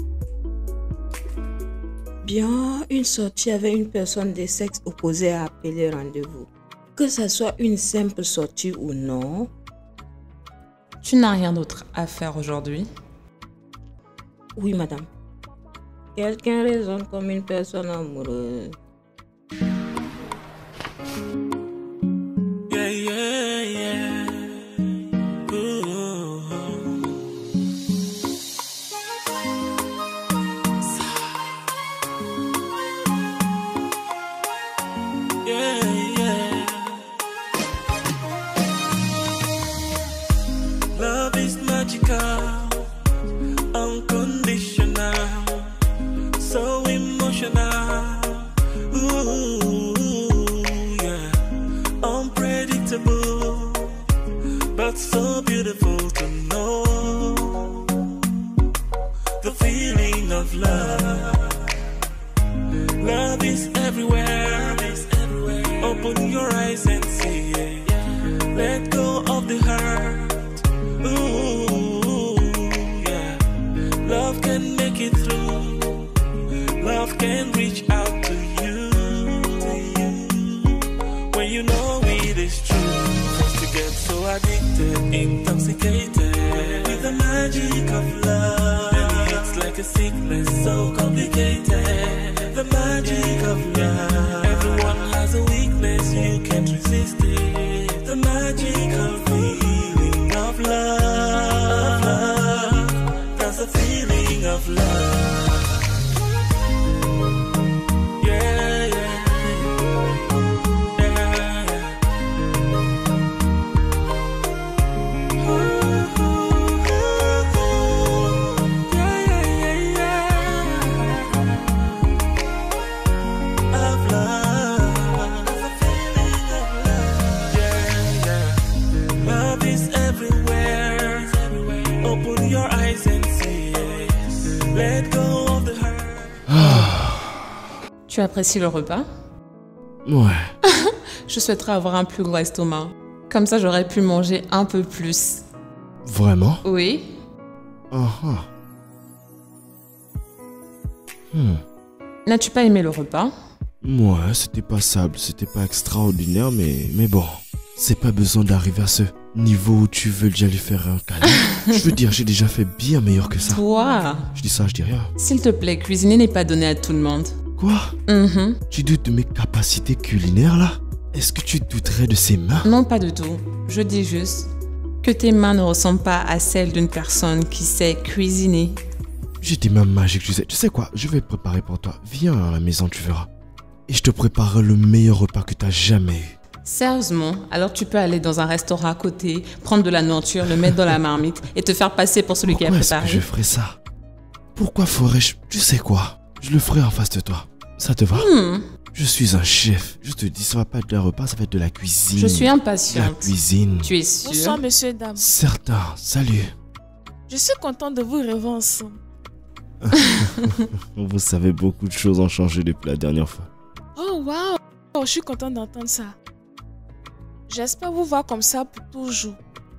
Bien, une sortie avec une personne de sexe opposé à appeler rendez-vous. Que ce soit une simple sortie ou non. Tu n'as rien d'autre à faire aujourd'hui? Oui, madame. Quelqu'un raisonne comme une personne amoureuse. Yeah, yeah, yeah. Ooh. Yeah, yeah. Love is magical, unconditional, so emotional. Ooh, yeah. Unpredictable, but so beautiful to know. The feeling of love. Love is everywhere. Open your eyes and see it. Let go of the hurt. Ooh, yeah. Love can make it through. Love can reach out to you. To you. When you know it is true. First you get so addicted, intoxicated with the magic of love. And it's like a sickness so complicated. The magic of love. Everyone has a weakness, you can't resist it. The magical feeling of love. love. That's the feeling of love. Yeah, yeah, yeah, yeah. Ooh, ooh, ooh, ooh. Yeah, yeah, yeah, yeah. Of love. That's the feeling of love. Yeah, yeah. Love is everywhere. Open your eyes and see it. Let go of the hurt. Tu apprécies le repas? Ouais. Je souhaiterais avoir un plus gros estomac. Comme ça, j'aurais pu manger un peu plus. Vraiment? Oui? Uh-huh. Hmm. N'as-tu pas aimé le repas? Ouais, c'était passable, c'était pas extraordinaire, mais, mais bon. C'est pas besoin d'arriver à ce niveau où tu veux déjà lui faire un câlin. Je veux dire, j'ai déjà fait bien meilleur que ça. Toi? Je dis ça, je dis rien. S'il te plaît, cuisiner n'est pas donné à tout le monde. Quoi? Mhm. Tu doutes de mes capacités culinaires là? Est-ce que tu douterais de ses mains? Non, pas du tout. Je dis juste que tes mains ne ressemblent pas à celles d'une personne qui sait cuisiner. J'ai des mains magiques, tu sais. Tu sais quoi? Je vais préparer pour toi. Viens à la maison, tu verras. Et je te préparerai le meilleur repas que t'as jamais eu. Sérieusement, alors tu peux aller dans un restaurant à côté, prendre de la nourriture, le mettre dans la marmite et te faire passer pour celui Pourquoi qui a est-ce que préparé. je ferais ça? Pourquoi ferais-je... Tu sais quoi? Je le ferai en face de toi. Ça te va? Hmm, Je suis un chef. Je te dis, ça va pas être un repas, ça va être de la cuisine. je suis La impatiente. cuisine. Tu es sûre? Bonsoir, monsieur, dame. Certain. Salut. Je suis contente de vous revoir ensemble. Vous savez, beaucoup de choses ont changé depuis la dernière fois. Oh, waouh! Oh, je suis contente d'entendre ça. J'espère vous voir comme ça pour toujours.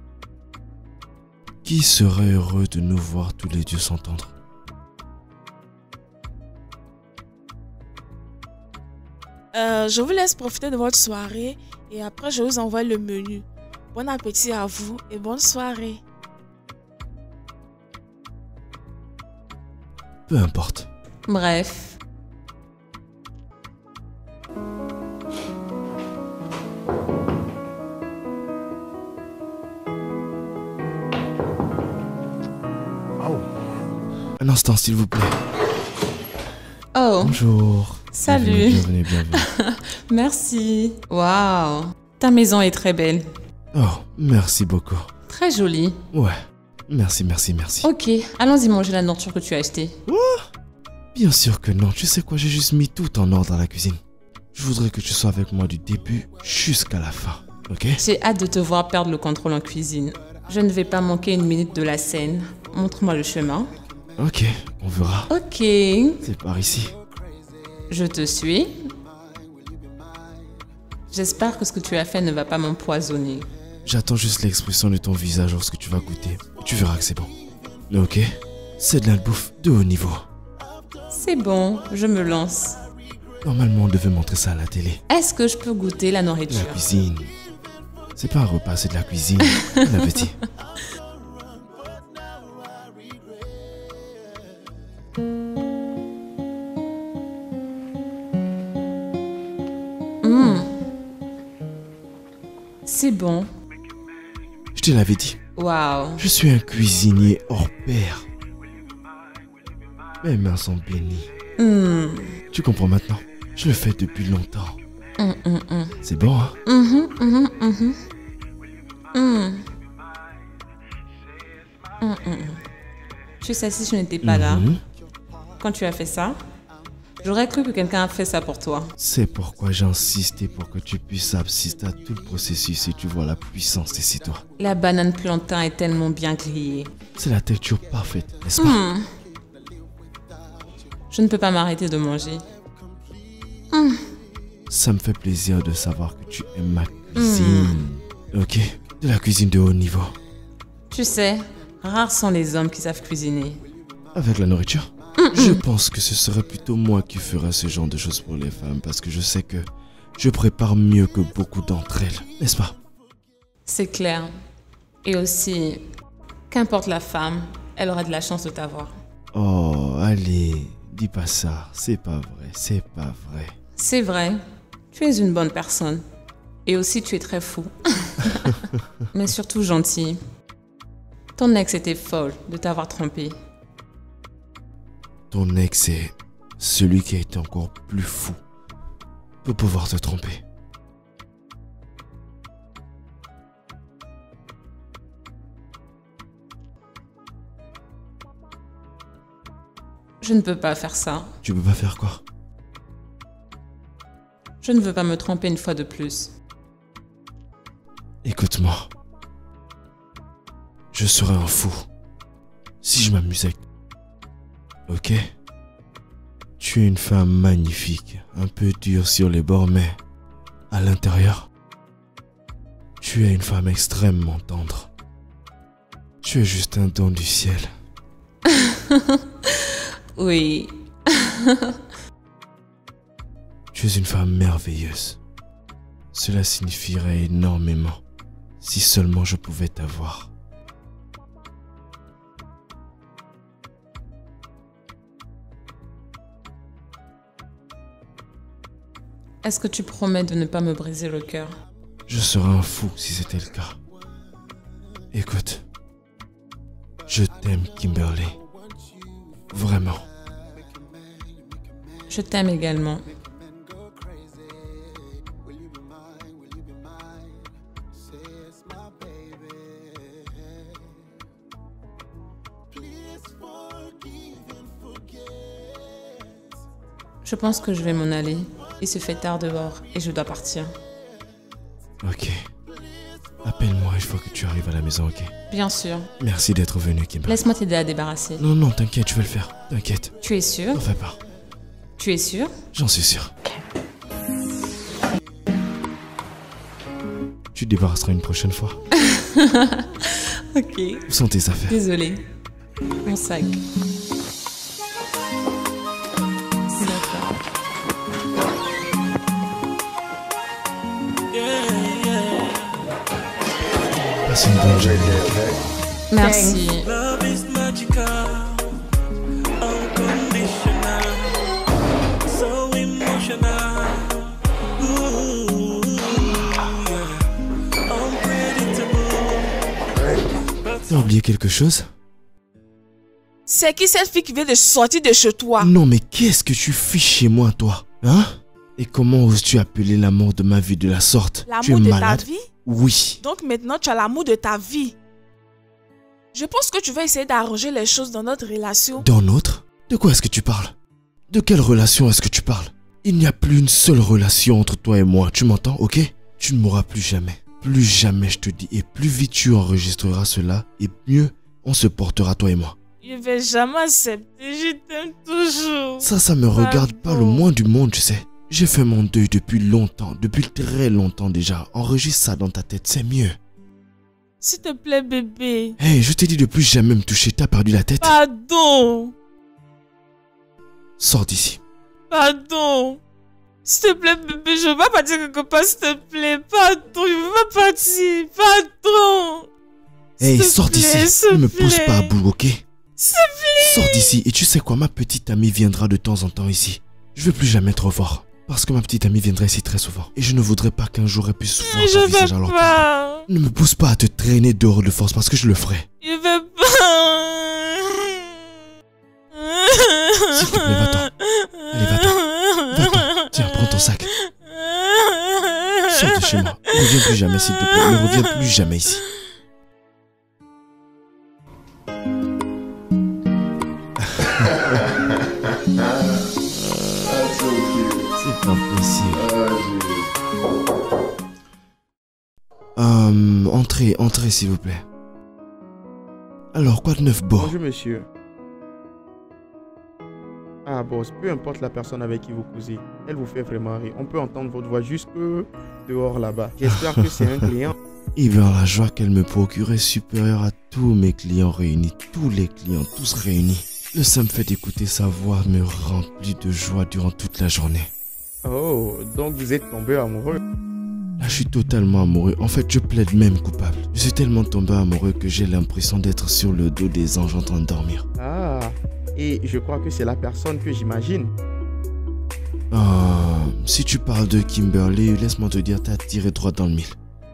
Qui serait heureux de nous voir tous les deux s'entendre? Euh, je vous laisse profiter de votre soirée et après je vous envoie le menu. Bon appétit à vous et bonne soirée. Peu importe. Bref. Un instant, s'il vous plaît. Oh, Bonjour. salut. Bienvenue, bienvenue, bienvenue. Merci. Waouh, ta maison est très belle. Oh, merci beaucoup. Très jolie. Ouais. Merci, merci, merci. Ok, allons-y manger la nourriture que tu as achetée. Bien sûr que non. Tu sais quoi, j'ai juste mis tout en ordre dans la cuisine. Je voudrais que tu sois avec moi du début jusqu'à la fin, ok? J'ai hâte de te voir perdre le contrôle en cuisine. Je ne vais pas manquer une minute de la scène. Montre-moi le chemin. Ok, on verra. Ok. C'est par ici. Je te suis. J'espère que ce que tu as fait ne va pas m'empoisonner. J'attends juste l'expression de ton visage lorsque tu vas goûter. Et tu verras que c'est bon. Ok? C'est de la bouffe de haut niveau. C'est bon, je me lance. Normalement, on devait montrer ça à la télé. Est-ce que je peux goûter la La nourriture? cuisine. C'est pas un repas, c'est de la cuisine. Bon appétit. Mmh. C'est bon. Je te l'avais dit. Waouh. Je suis un cuisinier hors pair. Mes mains sont bénies. Mmh. Tu comprends maintenant? Je le fais depuis longtemps. Mmh, mmh, mmh. C'est bon, hein? Mhm, mhm, mhm. Mm. Mm, mm, mm. Tu sais, si je n'étais pas là, Mhm. quand tu as fait ça, j'aurais cru que quelqu'un a fait ça pour toi. C'est pourquoi j'ai insisté pour que tu puisses assister à tout le processus et tu vois la puissance de ces doigts. La banane plantain est tellement bien grillée. C'est la texture parfaite, n'est-ce pas? Mm. Je ne peux pas m'arrêter de manger. Mm. Ça me fait plaisir de savoir que tu aimes ma cuisine. Ok? De la cuisine de haut niveau. Tu sais, rares sont les hommes qui savent cuisiner. Avec la nourriture? Je pense que ce serait plutôt moi qui ferais ce genre de choses pour les femmes parce que je sais que je prépare mieux que beaucoup d'entre elles, n'est-ce pas? C'est clair. Et aussi, qu'importe la femme, elle aura de la chance de t'avoir. Oh, allez, dis pas ça. C'est pas vrai, c'est pas vrai. C'est vrai, tu es une bonne personne. Et aussi, tu es très fou. Mais surtout gentil. Ton ex était folle de t'avoir trompé. Ton ex est celui qui a été encore plus fou pour pouvoir te tromper. Je ne peux pas faire ça. Tu peux pas faire quoi? Je ne veux pas me tromper une fois de plus. Écoute-moi. Je serais un fou si je m'amusais. Ok? Tu es une femme magnifique, un peu dure sur les bords, mais à l'intérieur, tu es une femme extrêmement tendre. Tu es juste un don du ciel. Oui. Tu es une femme merveilleuse. Cela signifierait énormément si seulement je pouvais t'avoir. Est-ce que tu promets de ne pas me briser le cœur? Je serais un fou si c'était le cas. Écoute, je t'aime, Kimberly. Vraiment. Je t'aime également. Je pense que je vais m'en aller. Il se fait tard dehors et je dois partir. Ok. Appelle-moi une fois que tu arrives à la maison, ok? Bien sûr. Merci d'être venu, Kimberly. Laisse-moi t'aider à débarrasser. Non, non, t'inquiète, je vais le faire. T'inquiète. Tu es sûr? N'en fais pas. Tu es sûr? J'en suis sûr. Tu te débarrasseras une prochaine fois. Ok. Où sont tes affaires? Désolée. Mon sac. D'accord. Passe une bonne journée. Merci. Love is magical, unconditional, so emotional. Ooh, yeah. Unpredictable. T'as oublié quelque chose? C'est qui cette fille qui vient de sortir de chez toi? Non, mais qu'est-ce que tu fais chez moi, toi? Hein? Et comment oses-tu appeler l'amour de ma vie de la sorte? Tu es L'amour de ta malade? vie? Oui. Donc maintenant, tu as l'amour de ta vie. Je pense que tu vas essayer d'arranger les choses dans notre relation. Dans notre? De quoi est-ce que tu parles? De quelle relation est-ce que tu parles? Il n'y a plus une seule relation entre toi et moi, tu m'entends, ok? Tu ne mourras plus jamais. Plus jamais, je te dis. Et plus vite tu enregistreras cela, et mieux on se portera, toi et moi. Je vais jamais accepter, je t'aime toujours. Ça, ça me regarde pas le moins du monde, tu sais. J'ai fait mon deuil depuis longtemps, depuis très longtemps déjà. Enregistre ça dans ta tête, c'est mieux. S'il te plaît, bébé. Hey, je t'ai dit de plus jamais me toucher, t'as perdu la tête? Pardon. Sors d'ici. Pardon. S'il te plaît, bébé, je veux pas partir quelque part, s'il te plaît. Pardon, je veux pas partir. Pardon. Hey, sors d'ici. Ne me pousse pas à bout, ok? S'il te plaît. Sors d'ici. Et tu sais quoi, ma petite amie viendra de temps en temps ici. Je veux plus jamais te revoir. Parce que ma petite amie viendra ici très souvent. Et je ne voudrais pas qu'un jour elle puisse voir ton visage alors. Pas. Ne me pousse pas à te traîner dehors de force parce que je le ferai. Je veux pas. S'il te plaît, va-t'en. Allez, va-t'en. Va-t'en. Tiens, prends ton sac. Sors de chez moi. Ne reviens plus jamais, s'il te plaît. Ne reviens plus jamais ici. C'est pas possible. Euh, entrez, entrez s'il vous plaît. Alors, quoi de neuf, Bo? Bonjour, monsieur. Ah, boss, peu importe la personne avec qui vous causez, elle vous fait vraiment rire. On peut entendre votre voix jusque dehors là-bas. J'espère que c'est un client. Et bien, la joie qu'elle me procurait est supérieure à tous mes clients réunis. Tous les clients, tous réunis. Le simple fait d'écouter sa voix me remplit de joie durant toute la journée. Oh, donc vous êtes tombé amoureux. Là, je suis totalement amoureux. En fait, je plaide même coupable. Je suis tellement tombé amoureux que j'ai l'impression d'être sur le dos des anges en train de dormir. Ah, et je crois que c'est la personne que j'imagine. Euh, si tu parles de Kimberly, laisse-moi te dire, t'as tiré droit dans le mille.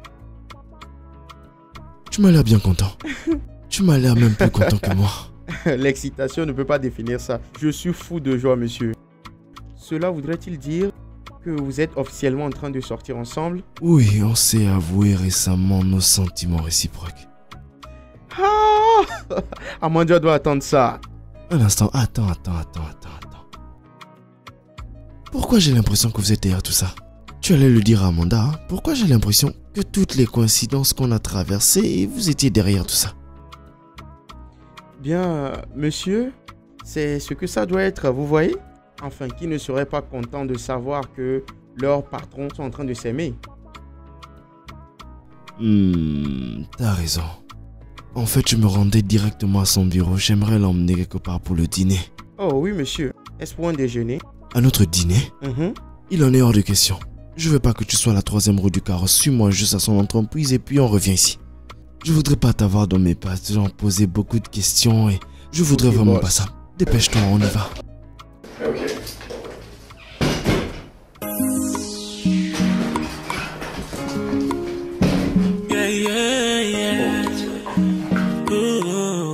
Tu m'as l'air bien content. Tu m'as l'air même plus content que moi. L'excitation ne peut pas définir ça. Je suis fou de joie, monsieur. Cela voudrait-il dire que vous êtes officiellement en train de sortir ensemble? Oui, on s'est avoué récemment nos sentiments réciproques. Ah, Amanda doit attendre ça. Un instant, attends, attends, attends, attends, attends. Pourquoi j'ai l'impression que vous êtes derrière tout ça? Tu allais le dire à Amanda, hein? Pourquoi j'ai l'impression que toutes les coïncidences qu'on a traversées, vous étiez derrière tout ça? Bien, monsieur, c'est ce que ça doit être, vous voyez? Enfin, qui ne serait pas content de savoir que leurs patrons sont en train de s'aimer? Hmm, t'as raison. En fait, je me rendais directement à son bureau. J'aimerais l'emmener quelque part pour le dîner. Oh oui, monsieur. Est-ce pour un déjeuner? À notre dîner? Mm-hmm. Il en est hors de question. Je veux pas que tu sois la troisième roue du carrosse. Suis-moi juste à son entreprise et puis on revient ici. Je voudrais pas t'avoir dans mes pattes, genre poser beaucoup de questions et je voudrais okay, vraiment boss. pas ça. Dépêche-toi, on y va. Ok. Yeah, yeah, yeah. Ooh.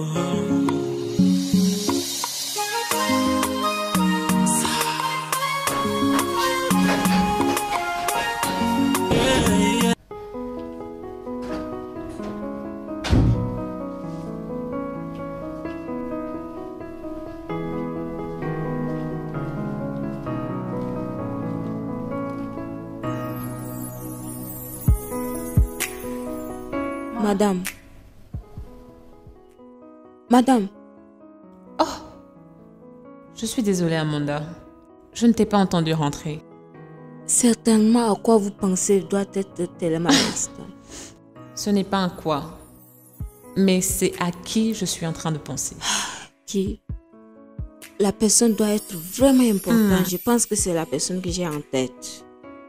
Yeah, yeah. Madame. Madame. Oh, je suis désolée, Amanda. Je ne t'ai pas entendu rentrer. Certainement à quoi vous pensez doit être tellement instant. Ce n'est pas un quoi, mais c'est à qui je suis en train de penser. Qui? La personne doit être vraiment importante. Hmm. Je pense que c'est la personne que j'ai en tête.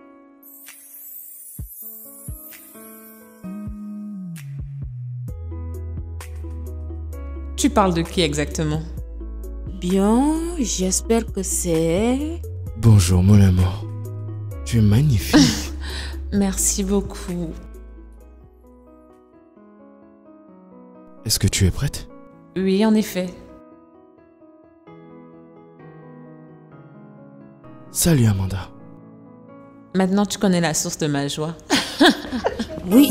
Tu parles de qui exactement? Bien, j'espère que c'est... Bonjour, mon amour. Tu es magnifique. Merci beaucoup. Est-ce que tu es prête? Oui, en effet. Salut, Amanda. Maintenant, tu connais la source de ma joie. Oui.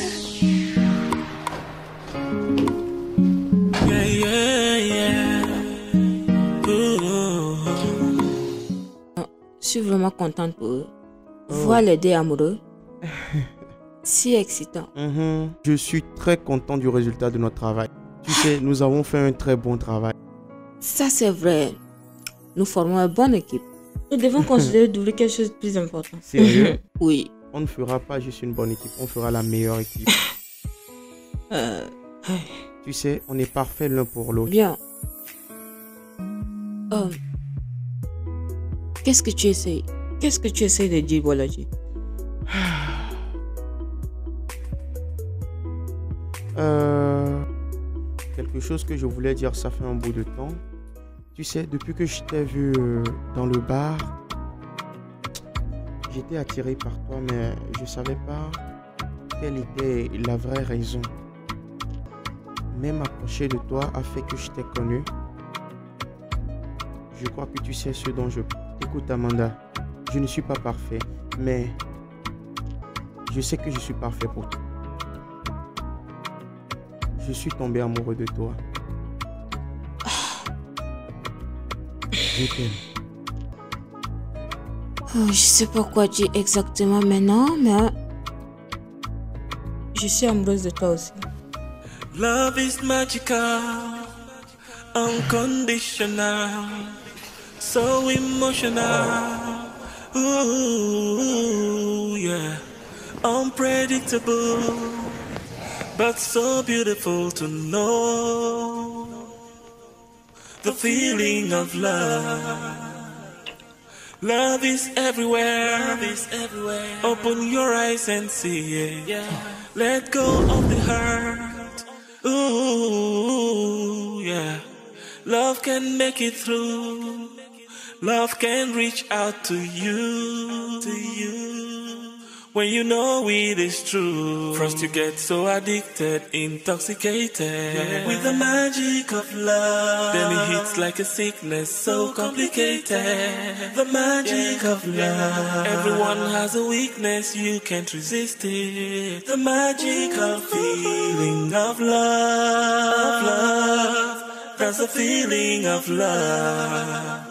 Yeah, yeah, yeah. Ooh. Je suis vraiment contente pour eux. Oh. Voir les deux amoureux. Si excitant. Mhm. Je suis très content du résultat de notre travail. Tu sais, nous avons fait un très bon travail. Ça, c'est vrai. Nous formons une bonne équipe. Nous devons considérer d'ouvrir quelque chose de plus important. Sérieux? Oui. On ne fera pas juste une bonne équipe, on fera la meilleure équipe. Euh... Tu sais, on est parfait l'un pour l'autre. Bien. Euh... Qu'est-ce que tu essayes? Qu'est-ce que tu essayes de dire, Bolaji? Euh... Quelque chose que je voulais dire, ça fait un bout de temps. Tu sais, depuis que je t'ai vu euh, dans le bar, j'étais attiré par toi, mais je savais pas quelle était la vraie raison. Mais m'approcher de toi a fait que je t'ai connu. Je crois que tu sais ce dont je... Écoute Amanda, je ne suis pas parfait, mais je sais que je suis parfait pour toi. Je suis tombé amoureux de toi. Je t'aime. Oh, je sais pas quoi dire exactement maintenant, mais je suis amoureuse de toi aussi. Love is magical, unconditional, so emotional. Ooh, yeah, unpredictable, but so beautiful to know the feeling of love. Love is everywhere. Love is everywhere. Open your eyes and see it. Yeah. Let go of the hurt. Ooh, yeah. Love can make it through. Love can reach out to you. To you. When you know it is true. First you get so addicted, intoxicated, yeah, with the magic of love. Then it hits like a sickness, so complicated. The magic, yeah, of love. Everyone has a weakness, you can't resist it. The magical feeling of love, of love. That's the feeling of love.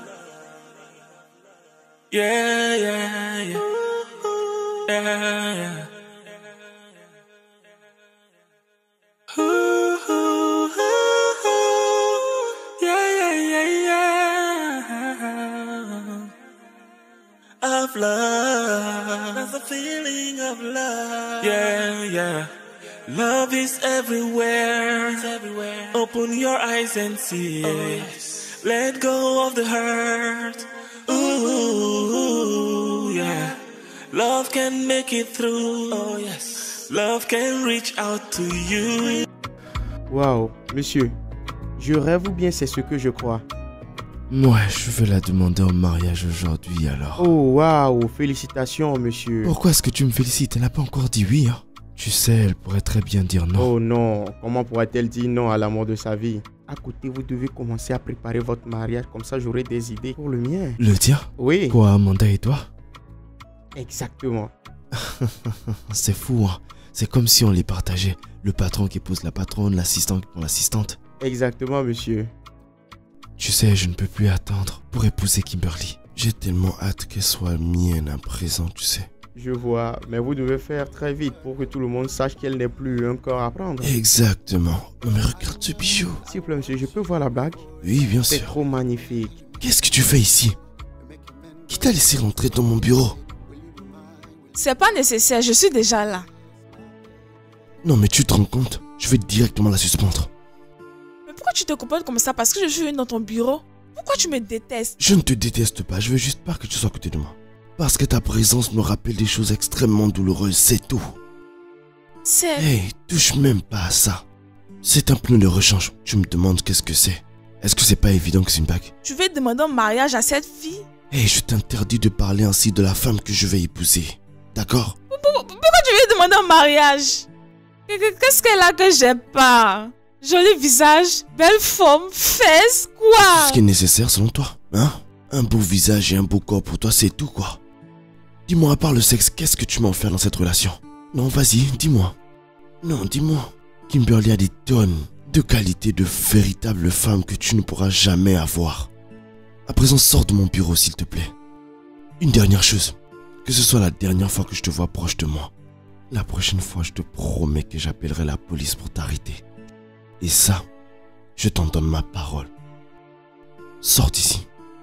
Yeah, yeah, yeah. Yeah, yeah. Ooh, ooh, ooh, yeah, yeah, yeah, yeah. Of love, that's the feeling of love. Yeah, yeah. Love is everywhere. It's everywhere. Open your eyes and see it. Oh, yes. Let go of the hurt. Ooh, yeah. Love can make it through. Oh yes. Love can reach out to you. Waouh, monsieur. Je rêve ou bien c'est ce que je crois? Ouais, je vais la demander en mariage aujourd'hui alors. Oh waouh, félicitations monsieur. Pourquoi est-ce que tu me félicites? Elle n'a pas encore dit oui, hein? Tu sais, elle pourrait très bien dire non. Oh non, comment pourrait-elle dire non à l'amour de sa vie? À côté, vous devez commencer à préparer votre mariage, comme ça j'aurai des idées pour le mien. Le tien? Oui. Quoi, Amanda et toi? Exactement. C'est fou, hein. C'est comme si on les partageait. Le patron qui épouse la patronne, l'assistant qui prend l'assistante. Exactement, monsieur. Tu sais, je ne peux plus attendre pour épouser Kimberly. J'ai tellement hâte qu'elle soit mienne à présent, tu sais. Je vois, mais vous devez faire très vite pour que tout le monde sache qu'elle n'est plus un corps à prendre. Exactement. Non mais regarde ce bijou. S'il vous plaît, monsieur, je peux voir la bague? Oui, bien sûr. C'est trop magnifique. Qu'est-ce que tu fais ici? Qui t'a laissé rentrer dans mon bureau? C'est pas nécessaire, je suis déjà là. Non mais tu te rends compte? Je vais directement la suspendre. Mais pourquoi tu te comportes comme ça? Parce que je suis dans ton bureau? Pourquoi tu me détestes? Je ne te déteste pas, je veux juste pas que tu sois à côté de moi. Parce que ta présence me rappelle des choses extrêmement douloureuses, c'est tout. C'est... Hey, touche même pas à ça. C'est un pneu de rechange. Tu me demandes qu'est-ce que c'est? Est-ce que c'est pas évident que c'est une bague? Tu veux demander en mariage à cette fille? Hey, je t'interdis de parler ainsi de la femme que je vais épouser. D'accord? Pourquoi tu veux demander en mariage? Qu'est-ce qu'elle a que j'ai pas? Joli visage, belle forme, fesses, quoi? Ce qui est nécessaire selon toi, hein? Un beau visage et un beau corps pour toi, c'est tout quoi. Dis-moi, à part le sexe, qu'est-ce que tu m'as offert dans cette relation? Non, vas-y, dis-moi. Non, dis-moi. Kimberly a des tonnes de qualités de véritable femme que tu ne pourras jamais avoir. À présent, sors de mon bureau, s'il te plaît. Une dernière chose. Que ce soit la dernière fois que je te vois proche de moi. La prochaine fois, je te promets que j'appellerai la police pour t'arrêter. Et ça, je t'en donne ma parole. Sors d'ici.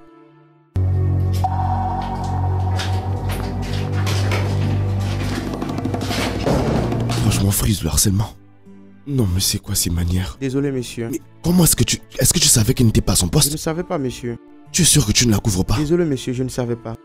Franchement, Freeze, le harcèlement. Non, mais c'est quoi ces manières? Désolé, monsieur. Mais comment est-ce que tu... Est-ce que tu savais qu'elle n'était pas à son Je poste? ne savais pas, monsieur. Tu es sûr que tu ne la couvres pas? Désolé, monsieur, je ne savais pas.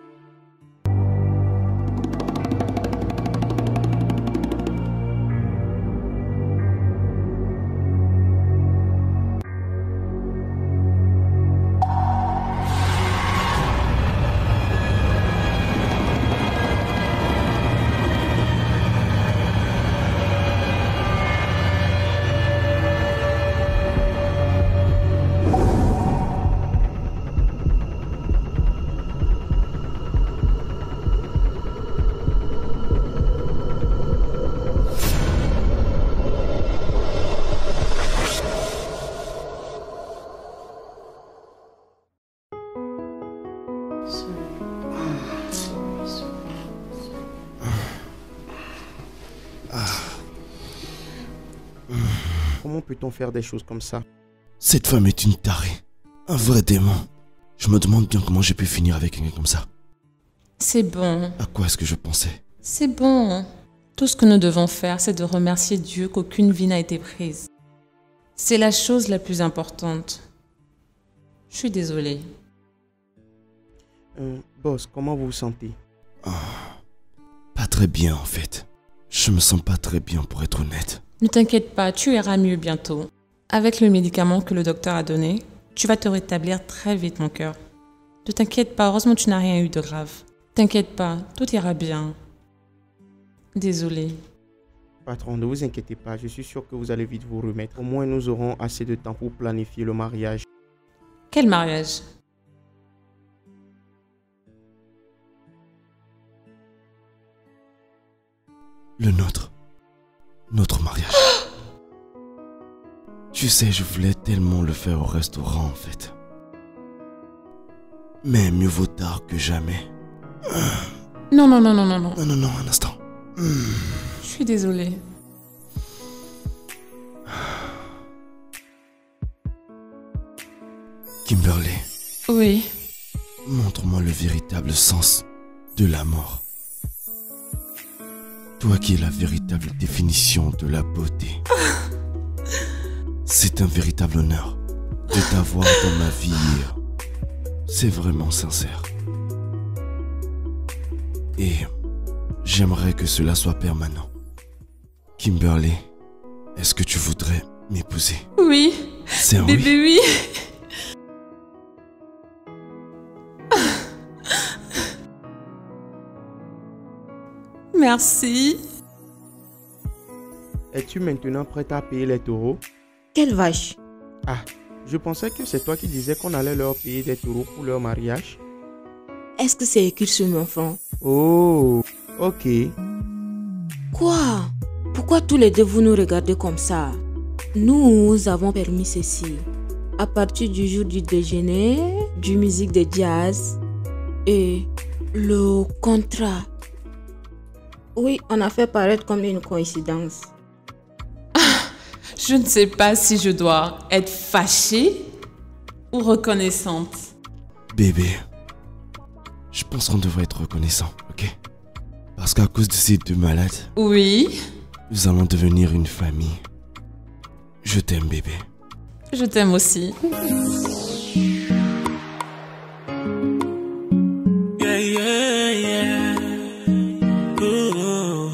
Comment peut-on faire des choses comme ça? Cette femme est une tarée. Un vrai démon. Je me demande bien comment j'ai pu finir avec quelqu'un comme ça. C'est bon. À quoi est-ce que je pensais? C'est bon. Tout ce que nous devons faire, c'est de remercier Dieu qu'aucune vie n'a été prise. C'est la chose la plus importante. Je suis désolée. Euh, boss, comment vous vous sentez? Oh, pas très bien en fait. Je me sens pas très bien pour être honnête. Ne t'inquiète pas, tu iras mieux bientôt. Avec le médicament que le docteur a donné, tu vas te rétablir très vite, mon cœur. Ne t'inquiète pas, heureusement tu n'as rien eu de grave. T'inquiète pas, tout ira bien. Désolée. Patron, ne vous inquiétez pas, je suis sûr que vous allez vite vous remettre. Au moins, nous aurons assez de temps pour planifier le mariage. Quel mariage? Le nôtre. Notre mariage. Tu sais, je voulais tellement le faire au restaurant en fait. Mais mieux vaut tard que jamais. Non, non, non, non, non, non. Non, non, non, un instant. Je suis désolée. Kimberly. Oui. Montre-moi le véritable sens de la mort. Toi qui es la véritable définition de la beauté. C'est un véritable honneur de t'avoir dans ma vie. C'est vraiment sincère. Et j'aimerais que cela soit permanent. Kimberly, est-ce que tu voudrais m'épouser? Oui. C'est un Bébé, oui. oui. Merci. Es-tu maintenant prête à payer les taureaux? Quelle vache? Ah, je pensais que c'est toi qui disais qu'on allait leur payer des taureaux pour leur mariage. Est-ce que c'est écrit sur mon front? Oh, ok. Quoi? Pourquoi tous les deux vous nous regardez comme ça? Nous avons permis ceci. À partir du jour du déjeuner, du musique de jazz et le contrat. Oui, on a fait paraître comme une coïncidence. Je ne sais pas si je dois être fâchée ou reconnaissante. Bébé, je pense qu'on devrait être reconnaissant, ok? Parce qu'à cause de ces deux malades, Oui, nous allons devenir une famille. Je t'aime, bébé. je t'aime aussi. Yeah, yeah, yeah. Ooh.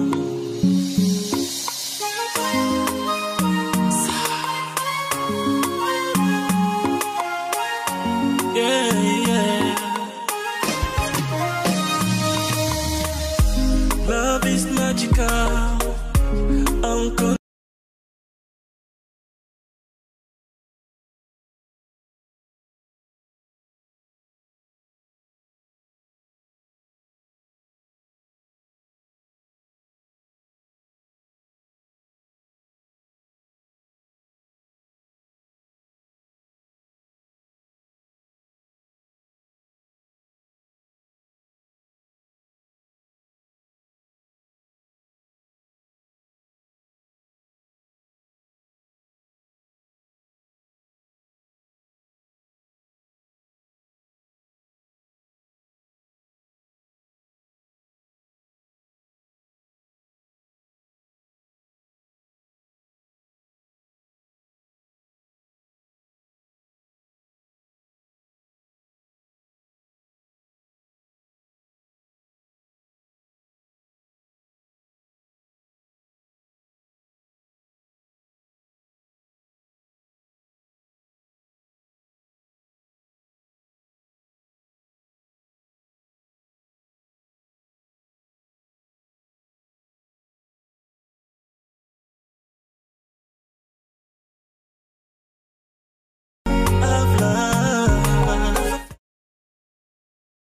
Yeah, yeah. Love is magical. Uncle